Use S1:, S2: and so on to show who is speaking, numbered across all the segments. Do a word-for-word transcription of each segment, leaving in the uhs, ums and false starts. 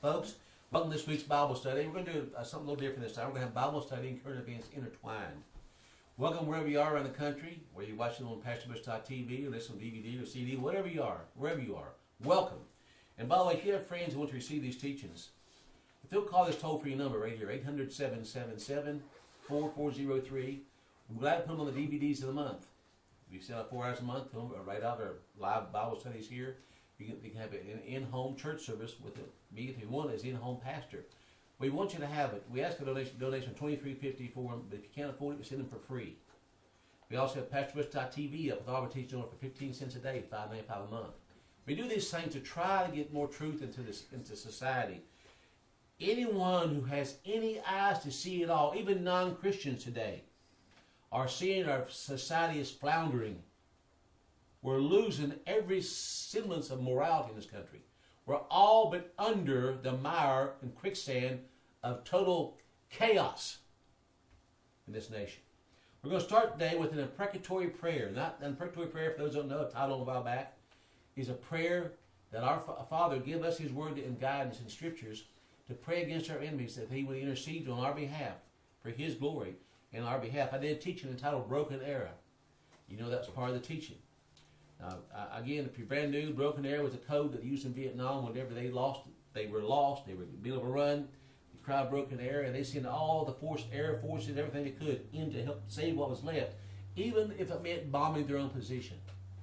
S1: Folks, welcome to this week's Bible study. We're going to do uh, something a little different this time. We're going to have Bible study and current events intertwined. Welcome wherever you are around the country, whether you're watching on Pastor Bush dot T V or listening on D V D or C D, whatever you are, wherever you are, welcome. And by the way, if you have friends who want to receive these teachings, if they'll call this toll-free number right here, eight hundred, seven seven seven, four four zero three. I'm glad to put them on the D V Ds of the month. We set up four hours a month, film right out our live Bible studies here. You can, you can have an in-home church service with a, me, if you want, as in-home pastor. We want you to have it. We ask a donation, donation of twenty-three fifty for them, but if you can't afford it, we send them for free. We also have Pastor Bush dot T V up with all our teaching on it for fifteen cents a day, five ninety-five a month. We do these things to try to get more truth into this into society. Anyone who has any eyes to see it all, even non-Christians today, are seeing our society is floundering. We're losing every semblance of morality in this country. We're all but under the mire and quicksand of total chaos in this nation. We're going to start today with an imprecatory prayer. Not an imprecatory prayer, for those who don't know, a title a while back, is a prayer that our Father give us His word and guidance in Scriptures to pray against our enemies, that He would intercede on our behalf for His glory and our behalf. I did a teaching entitled Broken Arrow. You know that's part of the teaching. Now, uh, again, if you're brand new, Broken Arrow was a code that they used in Vietnam whenever they lost, they were lost, they were in the middle of a run. The crowd Broken Arrow, and they sent all the force, air forces, everything they could in to help save what was left, even if it meant bombing their own position.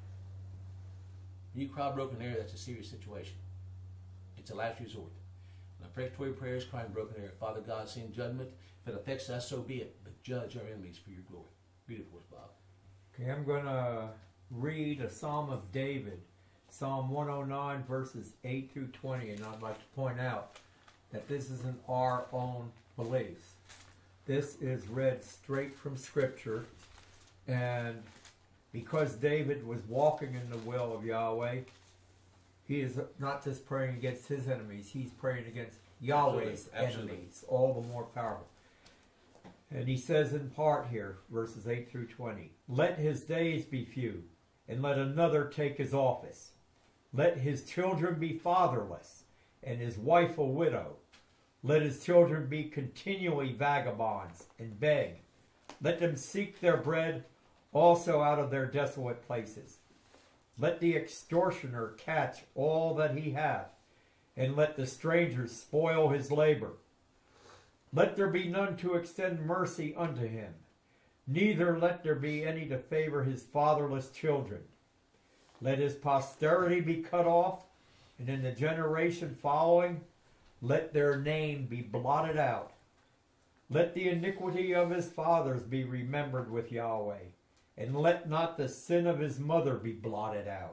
S1: When you cry Broken Arrow, that's a serious situation. It's a last resort. And a precatory prayer is crying Broken Arrow. Father God, send judgment. If it affects us, so be it. But judge our enemies for your glory. Read it for us, Bob.
S2: Okay, I'm going to read a Psalm of David, Psalm one oh nine, verses eight through twenty, and I'd like to point out that this isn't our own beliefs. This is read straight from Scripture, and because David was walking in the will of Yahweh, he is not just praying against his enemies, he's praying against Yahweh's
S1: Absolutely. Absolutely.
S2: enemies, all the more powerful. And he says in part here, verses eight through twenty, let his days be few, and let another take his office. Let his children be fatherless, and his wife a widow. Let his children be continually vagabonds, and beg. Let them seek their bread also out of their desolate places. Let the extortioner catch all that he hath, and let the stranger spoil his labor. Let there be none to extend mercy unto him, neither let there be any to favor his fatherless children. Let his posterity be cut off, and in the generation following, let their name be blotted out. Let the iniquity of his fathers be remembered with Yahweh, and let not the sin of his mother be blotted out.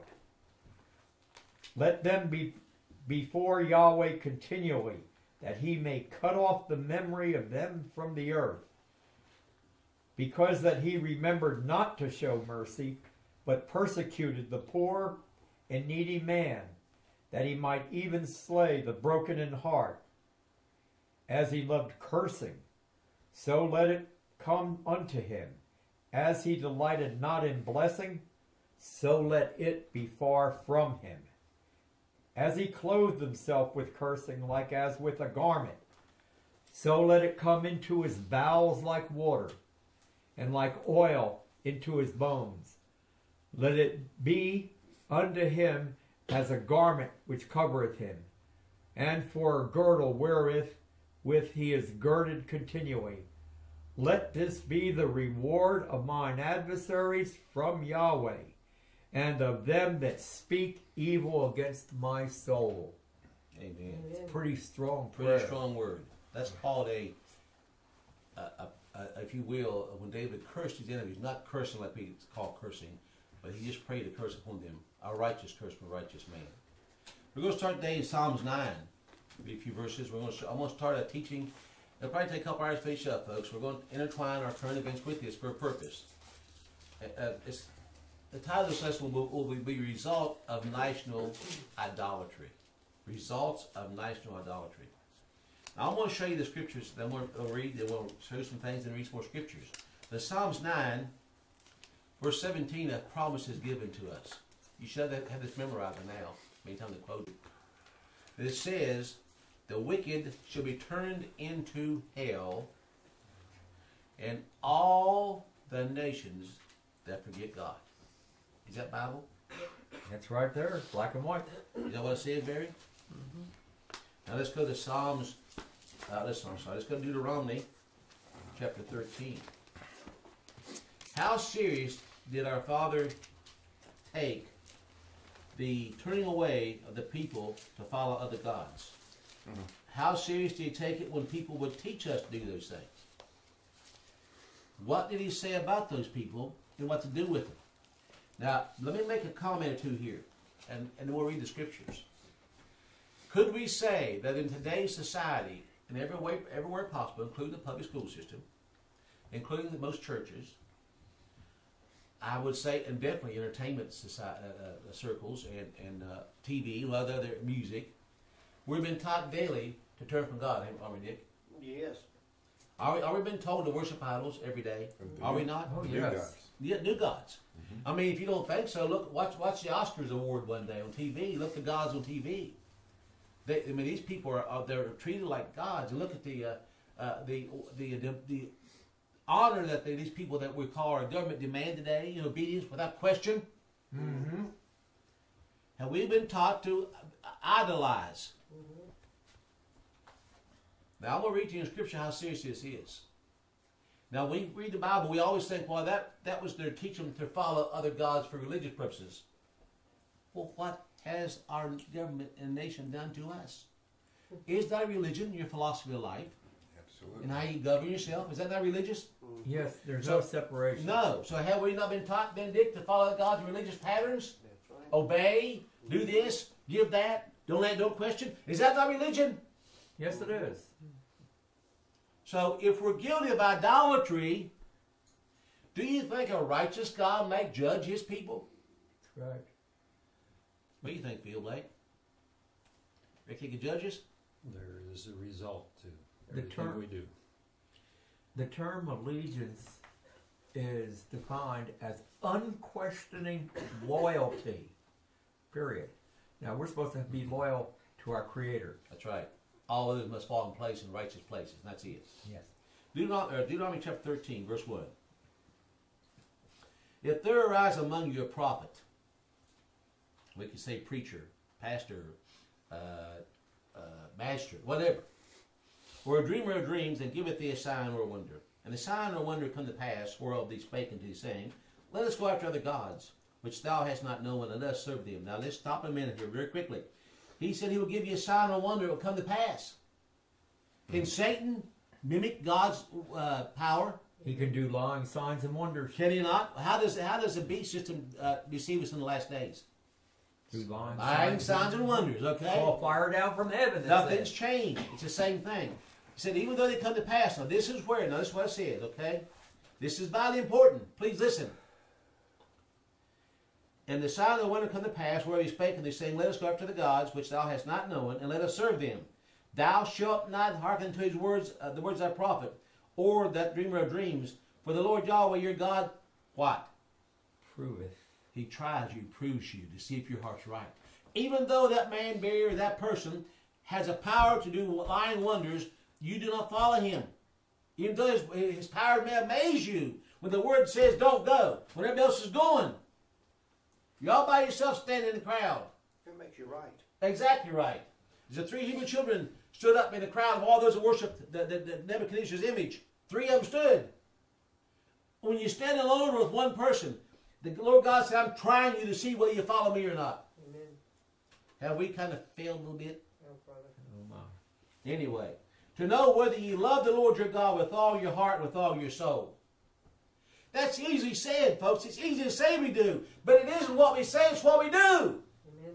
S2: Let them be before Yahweh continually, that he may cut off the memory of them from the earth. Because that he remembered not to show mercy, but persecuted the poor and needy man, that he might even slay the broken in heart. As he loved cursing, so let it come unto him. As he delighted not in blessing, so let it be far from him. As he clothed himself with cursing like as with a garment, so let it come into his bowels like water, and like oil into his bones. Let it be unto him as a garment which covereth him, and for a girdle wherewith with he is girded continually. Let this be the reward of mine adversaries from Yahweh, and of them that speak evil against my soul.
S1: Amen.
S2: It's pretty strong
S1: Pretty
S2: prayer.
S1: strong word. That's called a, a, a, a, if you will, when David cursed his enemies, not cursing like we call cursing, but he just prayed a curse upon them. Our righteous curse from a righteous man. We're going to start today in Psalms nine. Read a few verses. We're going to, I'm going to start a teaching. It'll probably take a couple hours to finish up, folks. We're going to intertwine our current events with this for a purpose. Uh, it's, the title of this lesson will, will be Result of National Idolatry. Results of National Idolatry. Now, I want to show you the scriptures. Then we'll, we'll read. Then we'll show you some things and read some more scriptures. The Psalms nine, verse seventeen, a promise is given to us. You should have, have this memorized by now. Many times they quote it. It says, the wicked shall be turned into hell, and all the nations that forget God. Is that Bible?
S2: That's right there, black and white.
S1: Is that what it says, Barry? Mm-hmm. Now let's go to Psalms. Uh, let's, I'm sorry. Let's go to Deuteronomy, chapter thirteen. How serious did our Father take the turning away of the people to follow other gods? Mm-hmm. How serious did He take it when people would teach us to do those things? What did He say about those people and what to do with them? Now, let me make a comment or two here, and, and then we'll read the scriptures. Could we say that in today's society, in every way, everywhere possible, including the public school system, including the most churches, I would say, and definitely entertainment society, uh, uh, circles and, and uh, T V, a lot of other music, we've been taught daily to turn from God, are we, Dick?
S3: Yes.
S1: Are we, are we been told to worship idols every day? Are we not?
S2: Oh,
S4: New
S2: yes.
S4: gods.
S1: Yeah, new gods. Mm-hmm. I mean, if you don't think so, look, watch, watch the Oscars award one day on T V. Look at the gods on T V. They, I mean, these people are, are they're treated like gods. And look at the uh, uh, the, the the the honor that they, these people that we call our government demand today, in obedience without question.
S2: Mm-hmm.
S1: Have we been taught to idolize?
S3: Mm-hmm.
S1: Now I'm going to read to you in Scripture how serious this is. Now we read the Bible, we always think, well, that, that was their teaching to follow other gods for religious purposes. Well, what has our government and nation done to us? Is that religion your philosophy of life?
S4: Absolutely.
S1: And how you govern yourself? Is that not religious?
S2: Yes, there's
S1: So-
S2: no separation.
S1: No. So have we not been taught, then, Dick, to follow God's religious patterns?
S3: That's right.
S1: Obey, do this, give that, don't let, don't question. Is that not religion?
S2: Yes, it is.
S1: So if we're guilty of idolatry, do you think a righteous God may judge His people?
S2: That's right.
S1: What do you think, Phil Blake? Think He could judge us?
S5: There is a result to
S2: The
S5: everything
S2: term-
S5: we do.
S2: The term allegiance is defined as unquestioning loyalty. Period. Now, we're supposed to be loyal to our Creator.
S1: That's right. All others must fall in place in righteous places. And that's it.
S2: Yes.
S1: Deuteronomy, uh, Deuteronomy chapter thirteen, verse one. If there arise among you a prophet, we can say preacher, pastor, uh, uh, magistrate, whatever, or a dreamer of dreams, and giveth thee a sign or a wonder. And the sign or wonder come to pass, whereof thee spake unto thee, saying, Let us go after other gods, which thou hast not known, and let us serve them. Now let's stop a minute here very quickly. He said he will give you a sign or wonder, it will come to pass. Can Satan mimic God's uh, power?
S2: He can do lying signs and wonders
S1: Can he not? How does how does the beast system uh, deceive us in the last days?
S2: through lying
S1: Lying signs and wonders, okay?
S2: Fall fire down from heaven. it
S1: Nothing's
S2: says.
S1: changed. It's the same thing. He said, even though they come to pass. Now, this is where, now this is what it says, okay? This is vitally important. Please listen. And the sign of the wonder come to pass, where he spake, and they saying, Let us go after the gods, which thou hast not known, and let us serve them. Thou shalt not hearken to his words, uh, the words of thy prophet, or that dreamer of dreams. For the Lord Yahweh your God, what?
S2: Proveth.
S1: He tries you, proves you to see if your heart's right. Even though that man, barrier, that person has a power to do lying wonders, you do not follow him. Even though his, his power may amaze you when the word says don't go, when everybody else is going. You're all by yourself standing in the crowd.
S3: It makes you right.
S1: Exactly right. The three Hebrew children stood up in the crowd of all those that worshiped the, the, the Nebuchadnezzar's image. Three of them stood. When you stand alone with one person, the Lord God said, I'm trying you to see whether you follow me or not.
S3: Amen.
S1: Have we kind of failed a little bit?
S3: Oh, brother.
S2: Oh my.
S1: Anyway, to know whether you love the Lord your God with all your heart, with all your soul. That's easily said, folks. It's easy to say we do, but it isn't what we say, it's what we do.
S3: Amen.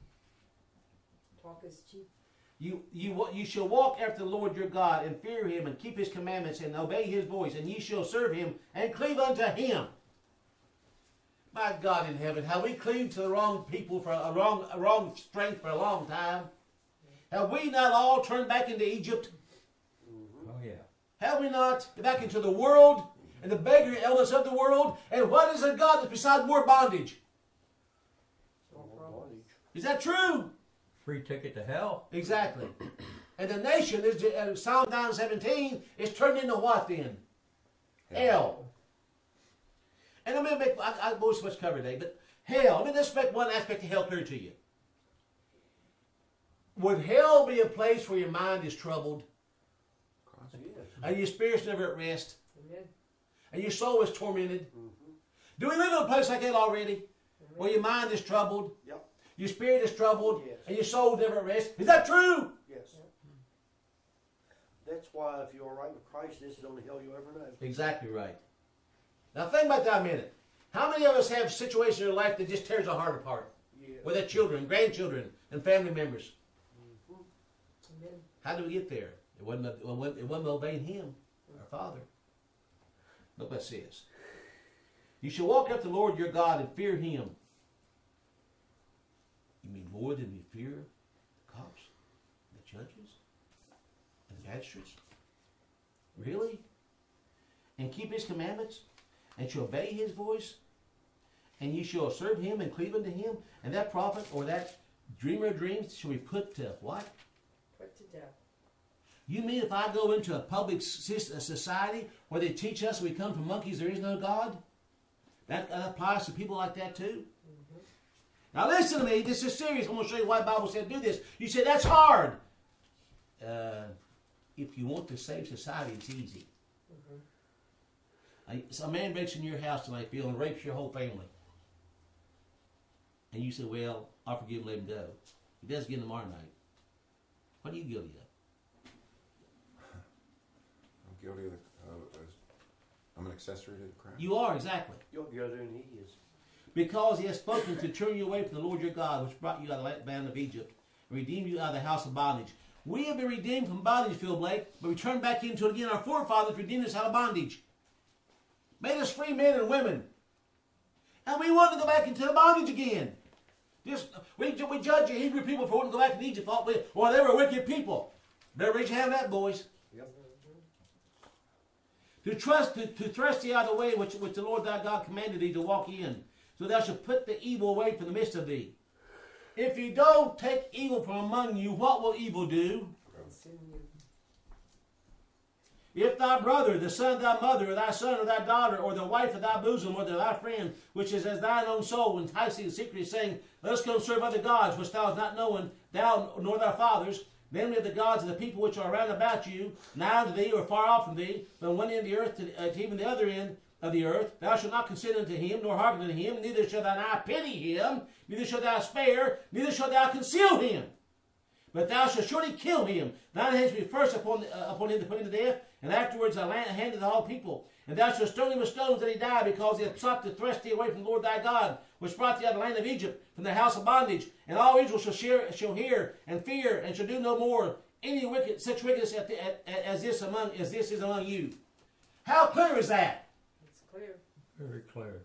S3: Talk is cheap.
S1: You, you, you shall walk after the Lord your God, and fear him, and keep his commandments, and obey his voice, and ye shall serve him, and cleave unto him. My God in heaven, have we cleaved to the wrong people for a wrong, a wrong strength for a long time? Have we not all turned back into Egypt?
S2: Oh yeah.
S1: Have we not? Back into the world and the beggar elements of the world? And what is a God that's beside more bondage?
S3: No problem.
S1: Is that true?
S2: Free ticket to hell.
S1: Exactly. And the nation, is uh, Psalm nine seventeen, is turned into what then? Hell. And I'm going to make, I, I won't so much cover today, but hell, let me just make one aspect of hell clear to you. Would hell be a place where your mind is troubled?
S5: Yes.
S1: And your spirit's never at rest?
S3: Amen.
S1: And your soul is tormented?
S5: Mm-hmm.
S1: Do we live in a place like that already?
S3: Amen.
S1: Where your mind is troubled?
S4: Yep.
S1: Your spirit is troubled?
S4: Yes.
S1: And your soul is never at rest? Is that true?
S4: Yes. That's why if you're right with Christ, this is the only hell you'll ever know.
S1: Exactly right. Now think about that a minute. How many of us have situations in our life that just tears our heart apart?
S4: Yeah.
S1: With our children, grandchildren, and family members.
S4: Mm-hmm.
S3: Amen.
S1: How did we get there? It wasn't, it wasn't, it wasn't obeying Him, our Father. Look what it says. You shall walk after the Lord your God and fear Him. You mean more than we fear the cops, the judges, and the magistrates? Really? And keep His commandments, and shall obey His voice, and you shall serve Him and cleave unto Him, and that prophet or that dreamer of dreams shall be put to what?
S3: Put to death.
S1: You mean if I go into a public society where they teach us we come from monkeys, there is no God? That, that applies to people like that too?
S3: Mm-hmm.
S1: Now listen to me, this is serious. I'm going to show you why the Bible said do this. You say, that's hard. Uh, if you want to save society, it's easy.
S3: Mm-hmm.
S1: I, so a man breaks in your house tonight, Bill, and rapes your whole family. And you say, well, I'll forgive him, let him go. He does again tomorrow night. What are you guilty of?
S6: I'm guilty of the, uh, I'm an accessory to the crime.
S1: You are, exactly.
S4: You're guiltier than he is.
S1: Because he has spoken to turn you away from the Lord your God, which brought you out of the land of Egypt, and redeemed you out of the house of bondage. We have been redeemed from bondage, Phil Blake, but we turn back into it again. Our forefathers redeemed us out of bondage. Made us free men and women. And we want to go back into the bondage again. Just, we, we judge the Hebrew people for wanting to go back to Egypt, thought we, or they were wicked people. Better raise your hand that, boys.
S4: Yep.
S1: To trust, to, to thrust thee out of the way which, which the Lord thy God commanded thee to walk in, so thou shalt put the evil away from the midst of thee. If you don't take evil from among you, what will evil do?
S3: Consume you.
S1: If thy brother, the son of thy mother, or thy son or thy daughter, or the wife of thy bosom, or thy friend, which is as thine own soul, entice thee secretly, saying, let us go serve other gods, which thou hast not known, thou nor thy fathers, namely of the gods of the people which are round about you, nigh unto thee, or far off from thee, from one end of the earth to, uh, to even the other end of the earth, thou shalt not consent unto him, nor hearken unto him, neither shall thine eye pity him, neither shalt thou spare, neither shalt thou conceal him. But thou shalt surely kill him. Thine hands be first upon, uh, upon him to put him to death, and afterwards thy hand to all people. And thou shalt stone him with stones that he die, because he hath sought to thrust thee away from the Lord thy God, which brought thee out of the land of Egypt, from the house of bondage. And all Israel shall, share, shall hear and fear, and shall do no more any wicked, such wickedness as, as this among as this is among you. How clear is that?
S3: It's clear.
S2: Very clear.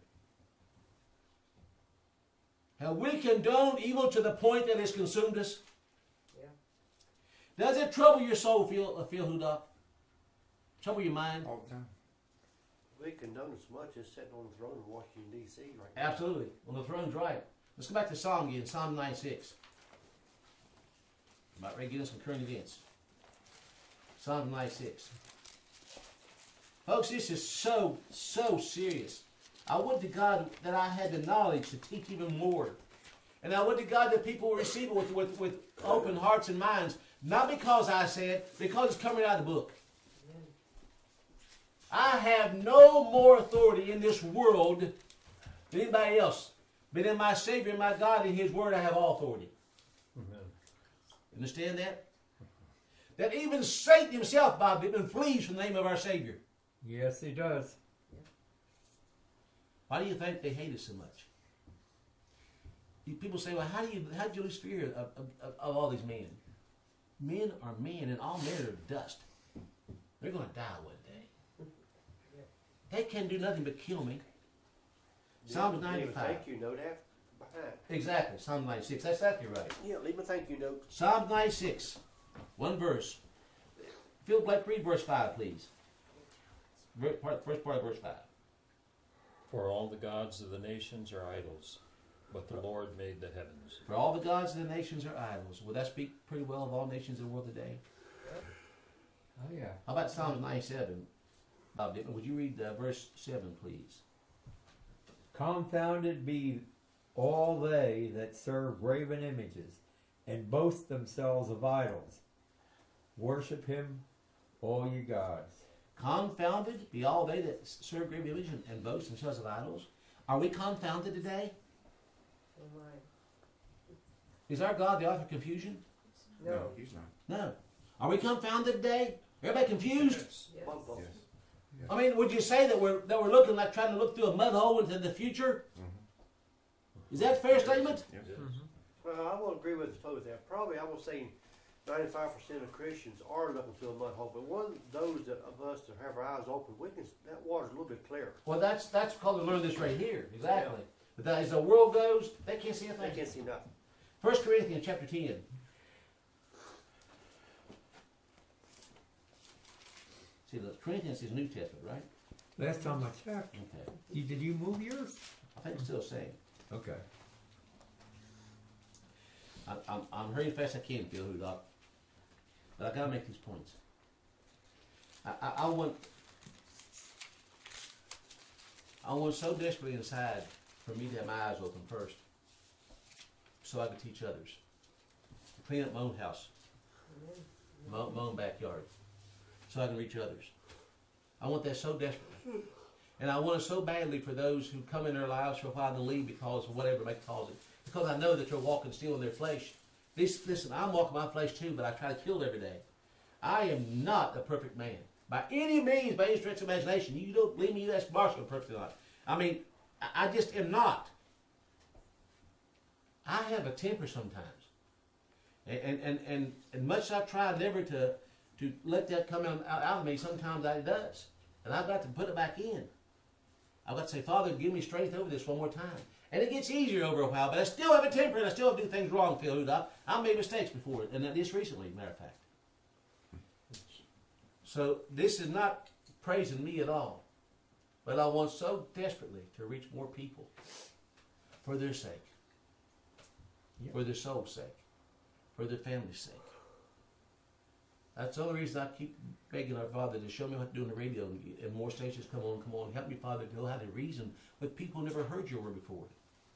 S1: Have we condoned evil to the point that it's consumed us?
S3: Yeah.
S1: Does it trouble your soul, Phil, uh, Phil Hudock? Trouble your mind?
S6: All the time.
S4: We condone as much as sitting on the throne in Washington, D C right now.
S1: Absolutely. On the throne's right. Let's go back to Psalm again, Psalm ninety-six. About ready to get us some current events. Psalm ninety-six. Folks, this is so, so serious. I would to God that I had the knowledge to teach even more. And I would to God that people will receive it with, with, with open hearts and minds. Not because I said, because it's coming out of the book.
S3: Amen.
S1: I have no more authority in this world than anybody else. But in my Savior and my God and His Word, I have all authority.
S2: Amen.
S1: Understand that? That even Satan himself, Bob Dittman, flees from the name of our Savior.
S2: Yes, he does.
S1: Why do you think they hate us so much? People say, well, how do you, how do you lose fear of, of, of all these men? Men are men, and all men are dust. They're going to die one day. They can do nothing but kill me. Psalms
S4: Leave a
S1: ninety-five.
S4: thank you note after, behind.
S1: Exactly, Psalm ninety-six. That's exactly right.
S4: Yeah, leave a thank you note.
S1: Psalm ninety-six, one verse. Phil Blake, read verse five, please. Ver- part- First part of verse five.
S5: For all the gods of the nations are idols, but the Lord made the heavens.
S1: For all the gods of the nations are idols. Will that speak pretty well of all nations in the world today?
S2: Oh yeah.
S1: How about Psalms ninety-seven? Bob Dickman, would you read uh, verse seven, please?
S2: Confounded be all they that serve graven images, and boast themselves of idols. Worship him, all ye gods.
S1: Confounded be all they that serve graven images and, and boast themselves of idols. Are we confounded today?
S3: Oh my.
S1: Is our God the author of confusion?
S3: No.
S6: No, he's not.
S1: No. Are we confounded today? Everybody confused?
S3: Yes.
S4: Bump up.
S6: Yes. Yes.
S1: I mean, would you say that we're that we're looking like trying to look through a mud hole into the future?
S6: Mhm.
S1: Is that a fair statement?
S6: Yes.
S4: Well, I will agree with you totally there. Probably, I will say ninety-five percent of Christians are looking through a mud hole, but one those that of us that have our eyes open, we can, that water's a little bit clearer.
S1: Well, that's that's because we learned this right here. Exactly. But that, as the world goes, they can't see a
S4: They
S1: thing.
S4: can't see nothing.
S1: First Corinthians chapter ten. See, the Corinthians is New Testament, right?
S2: Last time I checked,
S1: Okay.
S2: you, did you move yours?
S1: I think it's still the same.
S2: Okay.
S1: I'm, I'm, I'm hurrying as fast as I can, Phil, who doc. But I gotta make these points. I, I, I want, I want so desperately inside for me to have my eyes open first, so I can teach others. Clean up my own house,
S3: Amen.
S1: my, my own backyard, so I can reach others. I want that so desperately. And I want it so badly for those who come in their lives for a while to leave because of whatever may cause it. Because I know that they're walking still in their flesh. This, listen, I'm walking my flesh too, but I try to kill it every day. I am not a perfect man. By any means, by any stretch of imagination. You don't believe me, you ask Marshall perfectly not. I mean, I, I just am not. I have a temper sometimes. And, and, and, and, and much as I try never to, to let that come out, out of me, sometimes it does. And I've got to put it back in. I've got to say, Father, give me strength over this one more time. And it gets easier over a while, but I still have a temper and I still do things wrong, Phil. Huda. I made mistakes before, and this recently, matter of fact. So this is not praising me at all. But I want so desperately to reach more people for their sake,
S2: Yep.
S1: for their soul's sake, for their family's sake. That's the only reason I keep begging our Father to show me what to do on the radio, and more stations come on, come on. Help me, Father, to know how to reason with people who never heard your word before.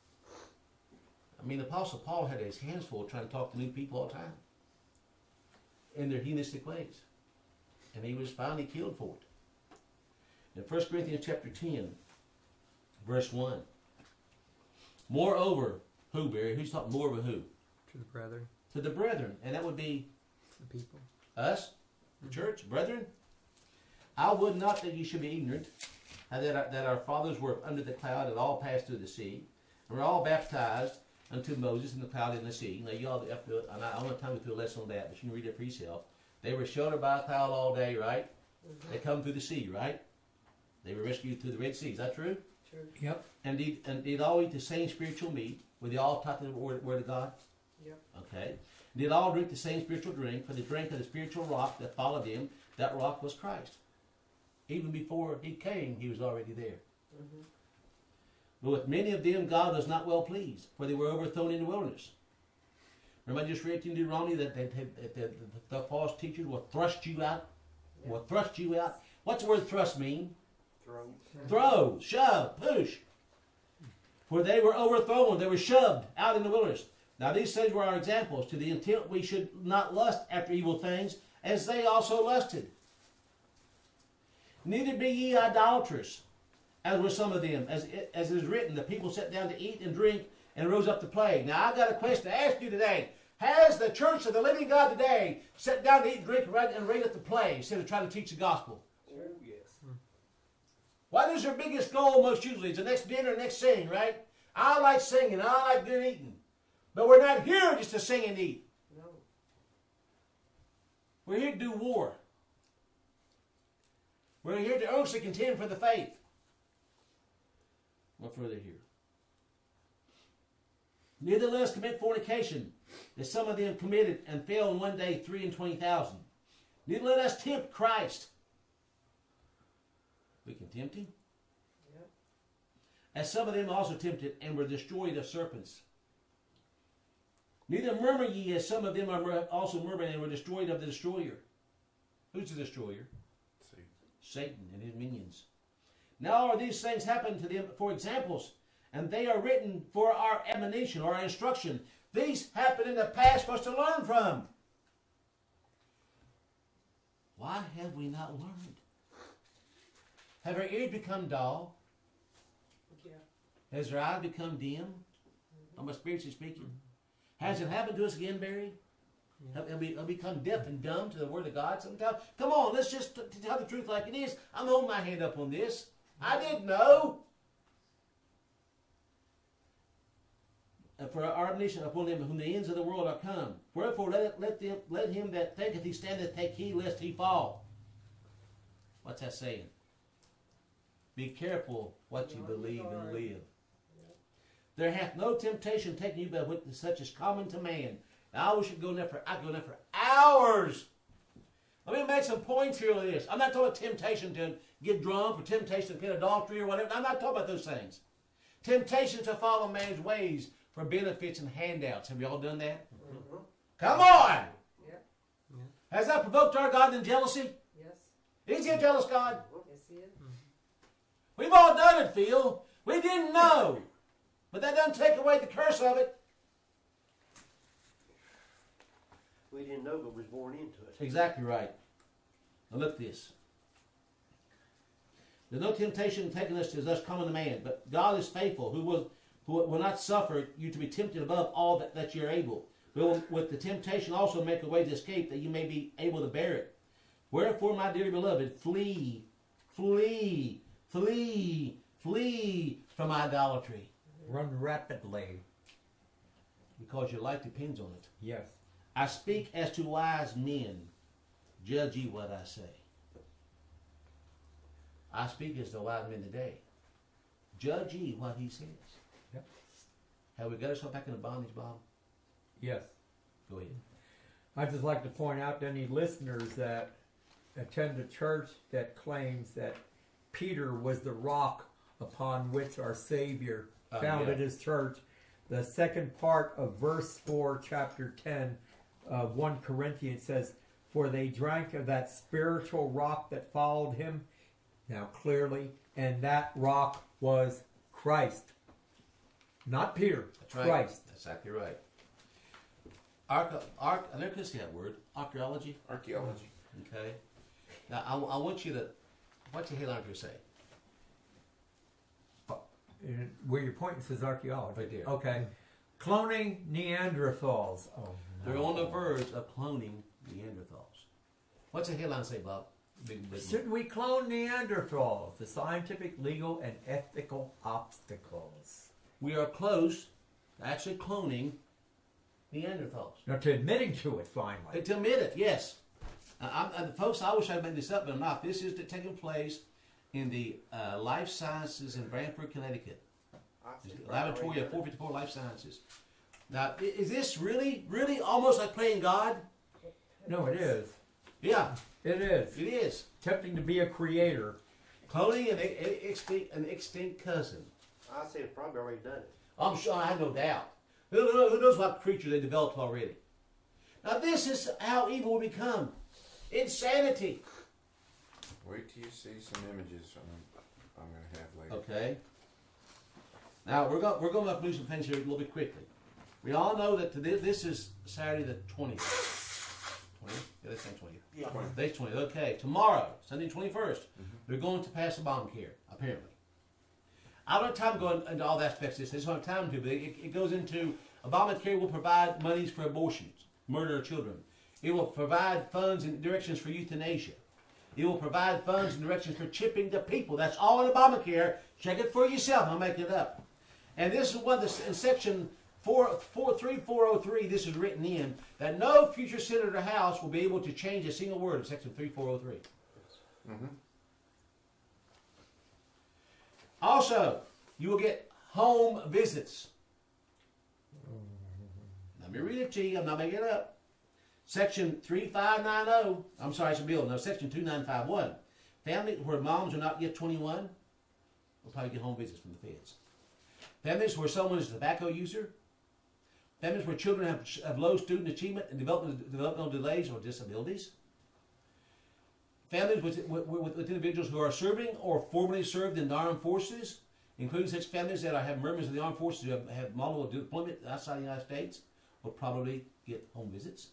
S1: I mean, the Apostle Paul had his hands full trying to talk to new people all the time in their hedonistic ways. And he was finally killed for it. In First Corinthians chapter ten, verse one. Moreover, who, Barry? Who's talking more of a who?
S7: To the brethren,
S1: To the brethren. And that would be
S7: to the people.
S1: us, the church, brethren. I would not that you should be ignorant, how that our, that our fathers were under the cloud and all passed through the sea, and were all baptized unto Moses in the cloud and the sea. Now you all have to, and I don't have time to do a lesson on that, but you can read it for yourself. They were sheltered by a cloud all day, right?
S3: Mhm.
S1: They come through the sea, right? They were rescued through the Red Sea. Is that true?
S3: True.
S2: Yep.
S1: And did, and did all eat the same spiritual meat? Were they all taught the word, word of God?
S3: Yep.
S1: Okay. Did all drink the same spiritual drink? For the drink of the spiritual rock that followed them, that rock was Christ. Even before he came, he was already there.
S3: Mm-hmm.
S1: But with many of them God was not well pleased, for they were overthrown in the wilderness. Remember I just read to you in Deuteronomy that, that, that, that, that the false teachers will thrust you out?
S3: Yep.
S1: Will thrust you out? What's the word thrust mean?
S4: Thrown.
S1: Throw, shove, push. For they were overthrown, they were shoved out in the wilderness. Now these things were our examples, to the intent we should not lust after evil things, as they also lusted. Neither be ye idolaters, as were some of them. As it, as it is written, the people sat down to eat and drink and rose up to play. Now I've got a question to ask you today. Has the church of the living God today sat down to eat and drink and raise and raise up to play instead of trying to teach the gospel?
S4: Oh, yes.
S1: What is your biggest goal most usually? It's the next dinner, next sing, right? I like singing, I like good eating. But we're not here just to sing and eat.
S3: No.
S1: We're here to do war. We're here to earnestly contend for the faith. What further here? Neither let us commit fornication, as some of them committed and fell in one day three and twenty thousand. Neither let us tempt Christ. We can tempt him.
S3: Yep.
S1: As some of them also tempted and were destroyed of serpents. Neither murmur ye, as some of them are also murmuring and were destroyed of the destroyer. Who's the destroyer?
S6: See.
S1: Satan and his minions. Now are these things happen to them for examples, and they are written for our admonition or our instruction. These happened in the past for us to learn from. Why have we not learned? Have our ears become dull?
S3: Yeah.
S1: Has our eyes become dim? I'm spiritually speaking. Has it happened to us again, Barry?
S7: Yeah.
S1: Have, have we have we become deaf and dumb to the Word of God sometimes? Come on, let's just t- t- tell the truth like it is. I'm holding my hand up on this. I didn't know. And for our admonition upon them whom the ends of the world are come. Wherefore let, let, them, let him that thinketh he standeth take heed lest he fall. What's that saying? Be careful what you believe and live. There hath no temptation taken you but with such as common to man. Now, I wish I'd go in there for I could go in there for hours. Let me make some points here with this. I'm not talking about temptation to get drunk or temptation to commit adultery or whatever. I'm not talking about those things. Temptation to follow man's ways for benefits and handouts. Have you all done that?
S3: Mm-hmm.
S1: Come on!
S3: Yep.
S1: Has that provoked our God in jealousy?
S3: Yes.
S1: Is he a jealous God?
S3: Yes, he is.
S1: We've all done it, Phil. We didn't know. But that doesn't take away the curse of it.
S4: We didn't know, but was born into it.
S1: Exactly right. Now look at this. There's no temptation taken us to thus common to man, but God is faithful, who will who will not suffer you to be tempted above all that, that you're able, but will with the temptation also make a way to escape, that you may be able to bear it. Wherefore, my dearly beloved, flee, flee, flee, flee from idolatry.
S2: Run rapidly.
S1: Because your life depends on it.
S2: Yes.
S1: I speak as to wise men. Judge ye what I say. I speak as to wise men today. Judge ye what he says.
S2: Yep.
S1: Have we got ourselves back in the bondage, Bob?
S2: Yes.
S1: Go ahead.
S2: I'd just like to point out to any listeners that attend a church that claims that Peter was the rock upon which our Savior
S1: Uh,
S2: founded
S1: yeah.
S2: his church. The second part of verse four, chapter ten of First Corinthians says, for they drank of that spiritual rock that followed him, now clearly, and that rock was Christ. Not Peter,
S1: That's right.
S2: Christ.
S1: That's exactly right. Arch, arch, I never could see that word. Archaeology.
S6: Archaeology.
S1: Okay. Now, I, I want you to, what's the headline for say?
S2: And where you're pointing says archaeology.
S1: Right there.
S2: Okay. Cloning Neanderthals. Oh, no.
S1: They're on the verge of cloning Neanderthals. What's the headline say, Bob? Big, big
S2: Should we clone Neanderthals? The scientific, legal, and ethical obstacles.
S1: We are close to actually cloning Neanderthals.
S2: Now, to admitting to it finally.
S1: To admit it, yes. Uh, I'm, uh, folks, I wish I'd made this up, but I'm not. This is taking place in the uh, Life Sciences in Brantford, Connecticut.
S4: I
S1: The
S4: think
S1: laboratory
S4: right
S1: of four fifty-four Life Sciences. Now, i- is this really, really almost like playing God?
S2: No, it is.
S1: Yeah,
S2: It is.
S1: it is.
S2: Tempting to be a creator.
S1: Cloning an, e- e- extinct, an extinct cousin.
S4: I say it's probably already done it.
S1: I'm sure, I have no doubt. Who, who who knows what creature they developed already? Now, this is how evil will become. Insanity.
S6: Wait till you see some images I'm, I'm going to have later.
S1: Okay. Now we're going we're going to do some things here a little bit quickly. We all know that today, this is Saturday the twentieth. twentieth? Yeah, that's the twentieth.
S4: Yeah.
S1: Today's twentieth. Okay. Tomorrow, Sunday twenty-first, they're going to pass Obamacare, apparently. I don't have time to go into all the aspects of this. I just don't have time to, but it, it goes into Obamacare will provide monies for abortions, murder of children. It will provide funds and directions for euthanasia. It will provide funds and directions for chipping the people. That's all in Obamacare. Check it for yourself. I'll make it up. And this is one that's in section four, four, three four oh three. This is written in that no future Senate or House will be able to change a single word of section three four oh three.
S6: Mm-hmm.
S1: Also, you will get home visits. Let me read it to you. I'm not making it up. Section three five nine oh, I'm sorry, it's a bill. No, section two nine five one. Families where moms are not yet twenty-one will probably get home visits from the feds. Families where someone is a tobacco user. Families where children have, have low student achievement and developmental, developmental delays or disabilities. families with, with, with, with individuals who are serving or formerly served in the armed forces, including such families that have members of the armed forces who have, have multiple deployment outside the United States, will probably get home visits.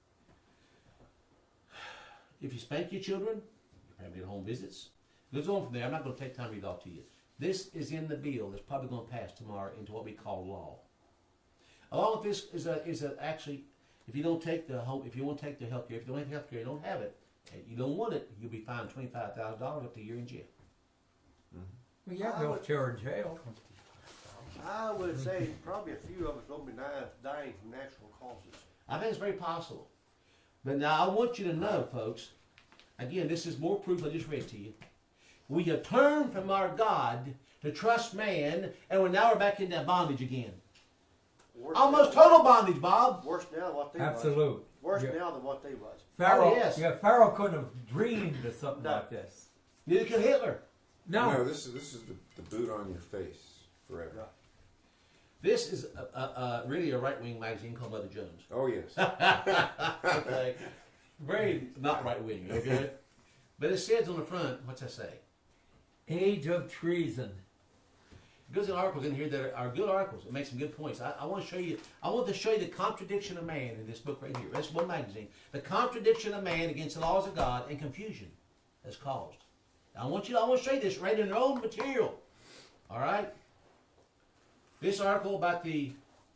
S1: If you spank your children, you probably get home visits. It goes on from there. I'm not going to take time to read it all to you. This is in the bill that's probably going to pass tomorrow into what we call law. Along with this is a, is a actually, if you don't take the home, if you want to take the health care, if you don't have health care, you don't have it, and you don't want it, you'll be fined twenty-five thousand dollars up to a year in jail.
S2: Well, you have
S4: I would-
S2: health care in jail.
S4: I would say probably a few of us will be dying, dying from natural causes.
S1: I think it's very possible. But now I want you to know, folks, again, this is more proof I just read to you. We have turned from our God to trust man, and we're now we're back in that bondage again.
S4: Worse
S1: Almost
S4: now,
S1: total bondage, Bob.
S4: Worse now than what they was.
S2: Absolute.
S4: Worse
S2: Yeah.
S4: now than what they was.
S2: Pharaoh,
S1: Oh, yes.
S2: yeah, Pharaoh couldn't have dreamed of something
S4: No.
S2: like this.
S1: Neither could Hitler.
S2: No.
S6: No, this is this is the, the boot on your face forever.
S4: Right.
S1: This is a, a, a, really a right-wing magazine called Mother Jones.
S6: Oh yes.
S1: Okay. Very not right-wing, okay? But it says on the front, what's that say?
S2: Age of treason.
S1: There's an articles in here that are, are good articles. It makes some good points. I, I want to show you. I want to show you the contradiction of man in this book right here. That's one magazine. The contradiction of man against the laws of God and confusion that's caused. I want you. I want to show you this right in their own material. All right. This article about the.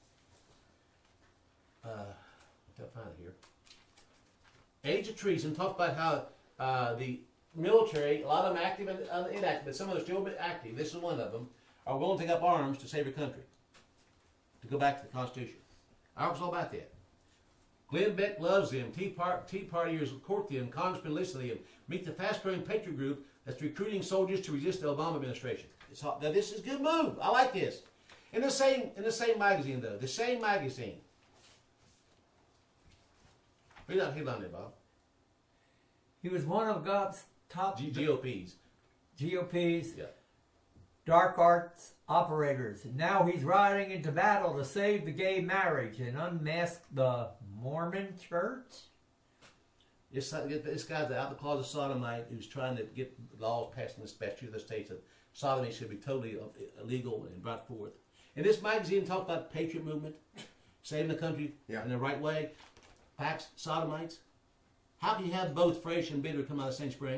S1: Uh, I'll find it here. Age of Treason talks about how uh, the military, a lot of them active and uh, inactive, but some of them still active. This is one of them. Are willing to take up arms to save your country, to go back to the Constitution. Article's all about that. Glenn Beck loves them. Tea, Part, Tea Partiers court them. Congressmen listen to them. Meet the fast-growing patriot group that's recruiting soldiers to resist the Obama administration. It's all, now this is a good move. I like this. In the same in the same magazine though, the same magazine. Read that headline there, Bob.
S2: He was one of God's top
S1: G- GOPs.
S2: G O Ps,
S1: Yeah.
S2: dark arts operators. And now he's riding into battle to save the gay marriage and unmask the Mormon church.
S1: This, this guy's the out the closet sodomite who's trying to get laws passed in the statute of the states that sodomy should be totally illegal and brought forth. And this magazine talks about the patriot movement, saving the country
S6: Yeah.
S1: in the right way. Pax, sodomites. How can you have both fresh and bitter come out of the same spring?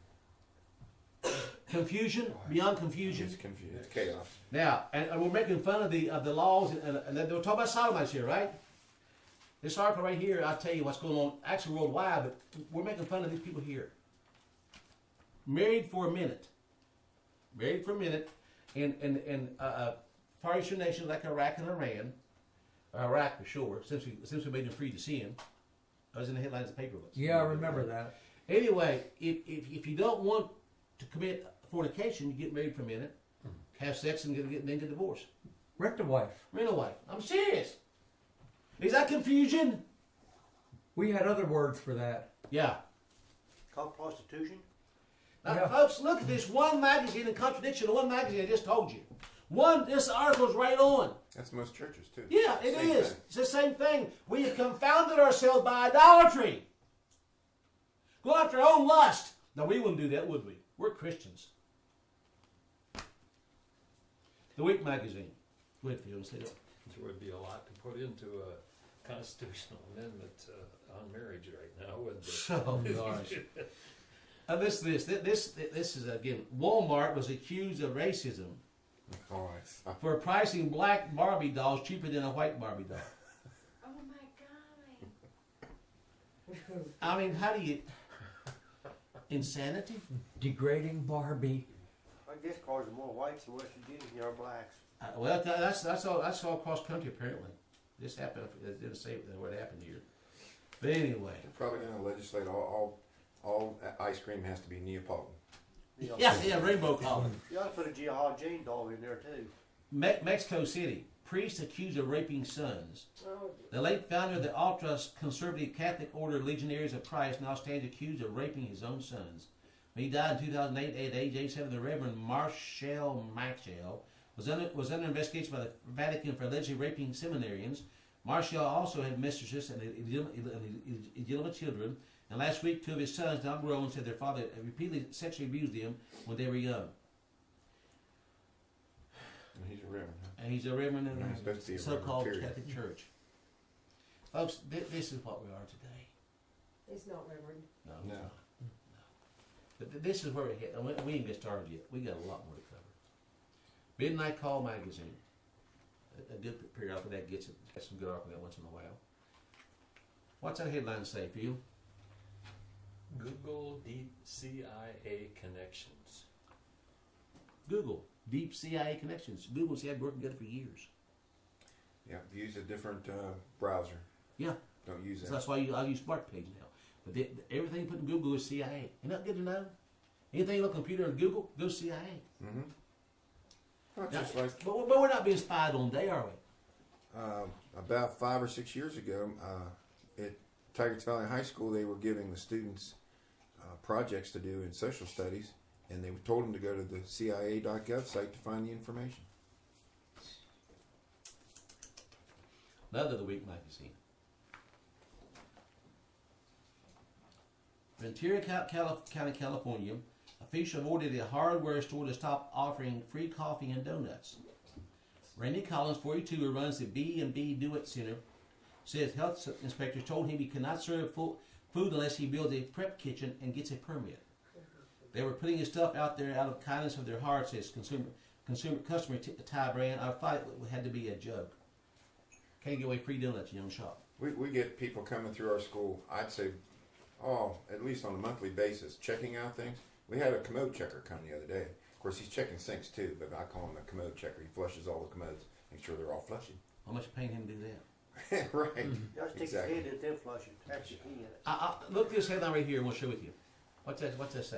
S1: Confusion, beyond confusion.
S6: It's confused. It's chaos.
S1: Now, and, and we're making fun of the of the laws, and, and, and they're talking about sodomites here, right? This article right here, I'll tell you what's going on, actually worldwide, but we're making fun of these people here. Married for a minute. Married for a minute in, in, in uh, uh, Far Eastern nations like Iraq and Iran, or Iraq for sure, since we, since we made them free to sin. I was in the headlines of the paper.
S2: Yeah, I remember that.
S1: Anyway, if, if, if you don't want to commit fornication, you get married for a minute, have sex, and get, get, then get divorced.
S2: Rent a wife.
S1: Rent a wife. I'm serious. Is that confusion?
S2: We had other words for that.
S1: Yeah.
S4: Called prostitution.
S1: Now,
S2: Yeah.
S1: folks, look at this one magazine in contradiction to one magazine I just told you. One, this article's right on.
S6: That's most churches too.
S1: Yeah, it
S6: Same
S1: is.
S6: thing.
S1: It's the same thing. We have confounded ourselves by idolatry. Go after our own lust. Now, we wouldn't do that, would we? We're Christians. The Week magazine. Go ahead, Phil. Say that.
S5: There would be a lot to put into a constitutional amendment uh, on marriage right now, wouldn't there?
S1: Oh gosh. Uh, this, this, this, this is again. Walmart was accused of racism
S6: Oh, I saw.
S1: for pricing black Barbie dolls cheaper than a white Barbie doll.
S3: Oh my God.
S1: I mean, how do you? Insanity.
S2: Degrading Barbie.
S4: I guess cars are more whites than West Virginia than are blacks.
S1: Uh, well, that, that's that's all. That's all across country apparently. This happened. It didn't say what happened here. But anyway.
S6: They're probably going to legislate all, all all ice cream has to be Neapolitan.
S4: You know,
S1: Yeah, yeah. Rainbow color.
S4: You ought to put a Jihad Jane doll in there too.
S1: Me- Mexico City. Priest accused of raping sons.
S3: Oh,
S1: The late founder of the ultra-conservative Catholic Order of Legionaries of Christ now stands accused of raping his own sons. When he died in two thousand eight at age eighty-seven, the Reverend Marshall Maxwell was under, was under investigation by the Vatican for allegedly raping seminarians. Marshall also had mistresses and illegitimate illegitimate children. And last week, two of his sons, now grown, said their father had repeatedly sexually abused them when they were young.
S6: And he's a reverend, huh?
S1: And he's a reverend in
S6: Yeah, he's supposed to be
S1: the
S6: a reverend,
S1: so-called
S6: period.
S1: Catholic Church. Folks, th- this is what we are today.
S3: It's not Reverend.
S1: No.
S6: No.
S1: no. But th- this is where we're headed. And we, we ain't get started yet. We got a lot more to cover. Midnight Call magazine. A, a good periodical that gets it. Gets some good article that once in a while. What's that headline say, Phil?
S5: Google Deep C I A connections.
S1: Google. Deep C I A connections. Google's had working together for years.
S6: Yeah, use a different uh, browser.
S1: Yeah.
S6: Don't use
S1: So
S6: that.
S1: that's why you, I use SmartPage now. But they, everything you put in Google is C I A. Ain't that good to know? Anything on a computer in Google, go C I A.
S6: Mm-hmm. Well,
S1: Now,
S6: just like
S1: but, but we're not being spied on today, are we?
S6: um, about five or six years ago, uh, at Tigers Valley High School, they were giving the students uh, projects to do in social studies, and they told them to go to the C I A dot gov site to find the information.
S1: Another of the Week magazine. Ventura Cal- Cal- County, California, officials have ordered a hardware store to stop offering free coffee and donuts. Randy Collins, forty-two, who runs the B and B Do It Center, says health inspectors told him he cannot serve full food unless he builds a prep kitchen and gets a permit. They were putting his stuff out there out of kindness of their hearts, says consumer, consumer customer t- Ty Brand. I thought it had to be a joke. Can't give away free donuts in your own shop.
S6: We, we get people coming through our school, I'd say, oh, at least on a monthly basis, checking out things. We had a commode checker come the other day. Of course, he's checking sinks too, but I call him a commode checker. He flushes all the commodes, make sure they're all flushing.
S1: How much pain him to do that?
S6: Right.
S4: Y'all stick
S6: Exactly.
S4: your head in them flush it. That's the key in it.
S1: I, I, look this headline right here and we'll share with you. What's that, what's that say?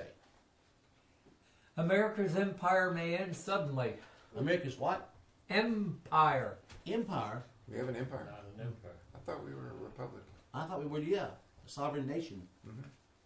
S2: America's empire may end suddenly.
S1: America's what?
S2: Empire.
S1: Empire?
S6: We have an empire.
S5: Not an empire.
S6: I thought we were a republic.
S1: I thought we were, yeah, a sovereign nation.
S6: Mm-hmm.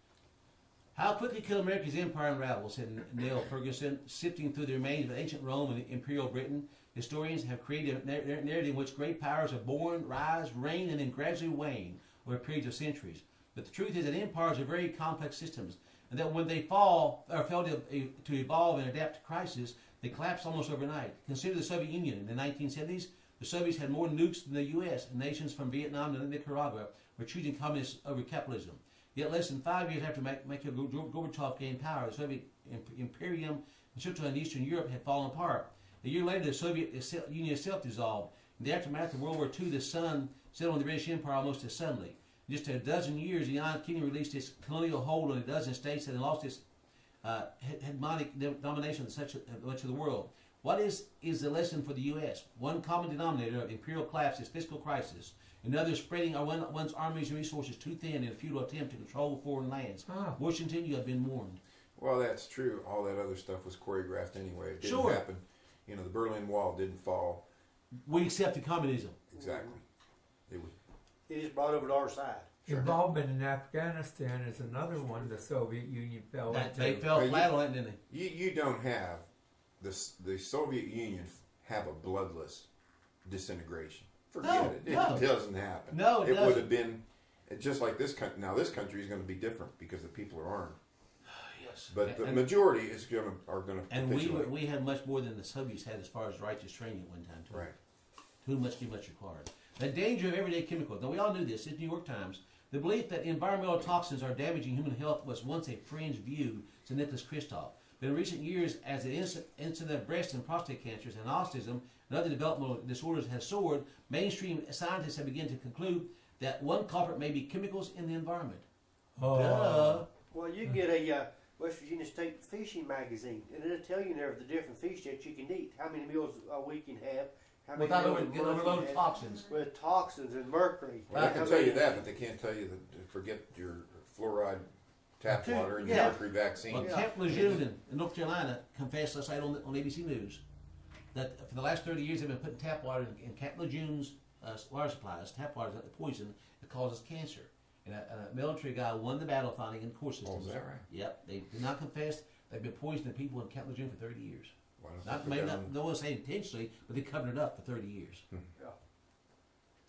S1: How quickly could America's empire unravel, said Neil Ferguson, sifting through the remains of ancient Rome and imperial Britain. Historians have created a narr- narrative in which great powers are born, rise, reign, and then gradually wane over periods of centuries. But the truth is that empires are very complex systems, and that when they fall or fail to, to evolve and adapt to crisis, they collapse almost overnight. Consider the Soviet Union. In the nineteen seventies, the Soviets had more nukes than the U S, and nations from Vietnam to Nicaragua were choosing communism over capitalism. Yet less than five years after Mikhail Gorbachev gained power, the Soviet Imperium in Central and Eastern Europe had fallen apart. A year later, the Soviet Union itself dissolved. In the aftermath of World War Two, the sun set on the British Empire almost as suddenly. In just a dozen years, the United Kingdom released its colonial hold on a dozen states and lost its uh, hegemonic domination of such a, much of the world. What is, is the lesson for the U S? One common denominator of imperial collapse is fiscal crisis. Another, spreading our one, one's armies and resources too thin in a futile attempt to control foreign lands.
S2: Ah.
S1: Washington, you have been warned.
S6: Well, that's true. All that other stuff was choreographed anyway. It didn't
S1: Sure.
S6: happen. You know, the Berlin Wall didn't fall.
S1: We accepted communism.
S6: Exactly. It was.
S4: It just brought over to our side.
S6: Sure.
S2: Involvement in Afghanistan is another one the Soviet Union fell
S1: That,
S2: into.
S1: they fell
S6: Well,
S1: flat
S6: you-
S1: on it, didn't they?
S6: You you don't have this. The Soviet Union have a bloodless disintegration. Forget
S1: No,
S6: it. It
S1: no.
S6: doesn't happen.
S1: No, it
S6: it would
S1: doesn't.
S6: have been it- just like this country. Now this country is going to be different because the people are armed,
S1: Yes.
S6: but the
S1: and,
S6: majority is going to are going to
S1: and we were,
S6: capitulate.
S1: we had much more than the Soviets had as far as righteous training at one time, too.
S6: Right.
S1: Too much, too much required. The danger of everyday chemicals. Now, we all knew this. It's New York Times. The belief that environmental toxins are damaging human health was once a fringe view, said Nicholas Kristof. But in recent years, as the inc- incidence of breast and prostate cancers and autism and other developmental disorders has soared, mainstream scientists have begun to conclude that one culprit may be chemicals in the environment.
S2: Oh.
S1: Duh.
S4: Well, you can get a uh, West Virginia State Fishing Magazine, and it'll tell you there the different fish that you can eat, how many meals a week you can have, how many
S1: Without
S4: meals
S1: over,
S4: a
S1: get
S4: month you
S1: overloaded
S4: have,
S1: toxins.
S4: with toxins and mercury.
S6: Well, I
S4: How
S6: can tell you
S4: many-
S6: that, but they can't tell you that to forget your fluoride tap
S4: Two-
S6: water and
S1: yeah.
S6: your mercury vaccine.
S1: Well,
S4: Yeah.
S1: Camp Lejeune in, in North Carolina confessed last night on, the, on A B C News that for the last thirty years they've been putting tap water in, in Camp Lejeune's uh, water supplies. Tap water is a poison that causes cancer. And a, a military guy won the battle finding in court
S6: Oh,
S1: systems.
S6: is that right?
S1: Yep, they did not confess. They've been poisoning people in Camp Lejeune for thirty years.
S6: Why don't
S1: Not
S6: they
S1: maybe
S6: put
S1: not,
S6: down-
S1: no one say intentionally, but they covered it up for thirty years.
S4: Yeah.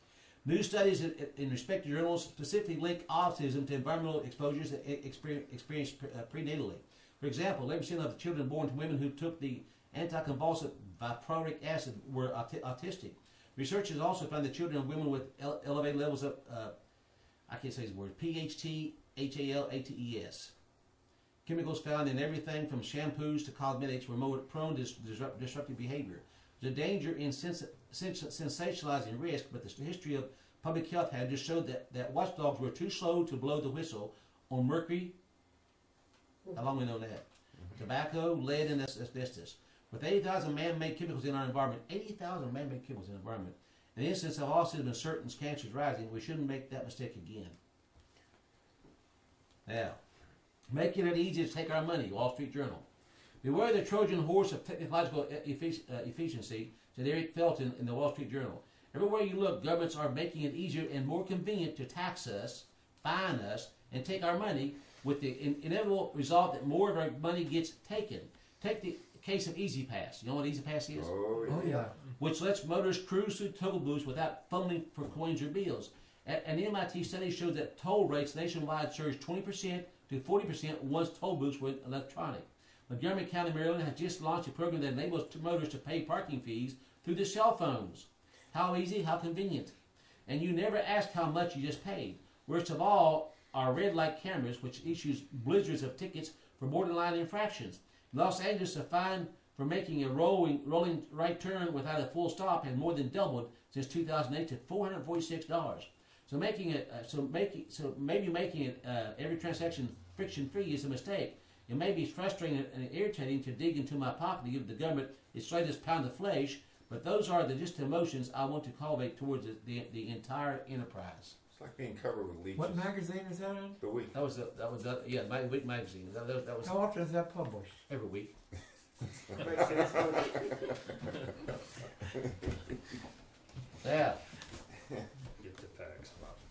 S1: New studies in, in respected journals specifically link autism to environmental exposures that experience, experienced uh, prenatally. For example, eleven percent of the children born to women who took the anticonvulsant valproic acid were aut- autistic. Researchers also found that children and women with ele- elevated levels of, uh, I can't say these words, P H T, H A L A T E S. Chemicals found in everything from shampoos to cosmetics were more prone to disrupt, disruptive behavior. There's a danger in sens- sens- sensationalizing risk, but the history of public health had just showed that, that watchdogs were too slow to blow the whistle on mercury. How long we know that? Tobacco, lead, and asbestos. With eighty thousand man-made chemicals in our environment, eighty thousand man-made chemicals in the environment, in the instance of autism and certain cancers rising, we shouldn't make that mistake again. Now, making it easy to take our money, Wall Street Journal. Beware the Trojan horse of technological effic- uh, efficiency, said Eric Felton in the Wall Street Journal. Everywhere you look, governments are making it easier and more convenient to tax us, fine us, and take our money, with the in- inevitable result that more of our money gets taken. Take the case of Easy Pass. You know what Easy Pass is?
S6: Oh, yeah.
S2: Oh yeah.
S1: Which lets motorists cruise through toll booths without fumbling for coins or bills. A- An M I T study showed that toll rates nationwide surged twenty percent to forty percent once toll booths went electronic. Montgomery County, Maryland has just launched a program that enables motorists to pay parking fees through their cell phones. How easy, how convenient. And you never ask how much you just paid. Worst of all are red light cameras, which issues blizzards of tickets for borderline infractions. In Los Angeles, a fine for making a rolling, rolling right turn without a full stop has more than doubled since two thousand eight to four hundred forty-six dollars. So making it, uh, so making, so maybe making it uh, every transaction friction-free is a mistake. It may be frustrating and irritating to dig into my pocket to give the government its latest pound of flesh, but those are the just emotions I want to cultivate towards the, the, the entire enterprise.
S6: It's like being covered with leeches.
S2: What magazine is that in?
S6: The week.
S1: That was the, that was the, yeah, my week magazine. That, that, that was
S2: How often is that published?
S1: every week.
S4: Makes sense.
S1: Yeah.
S5: Get the facts.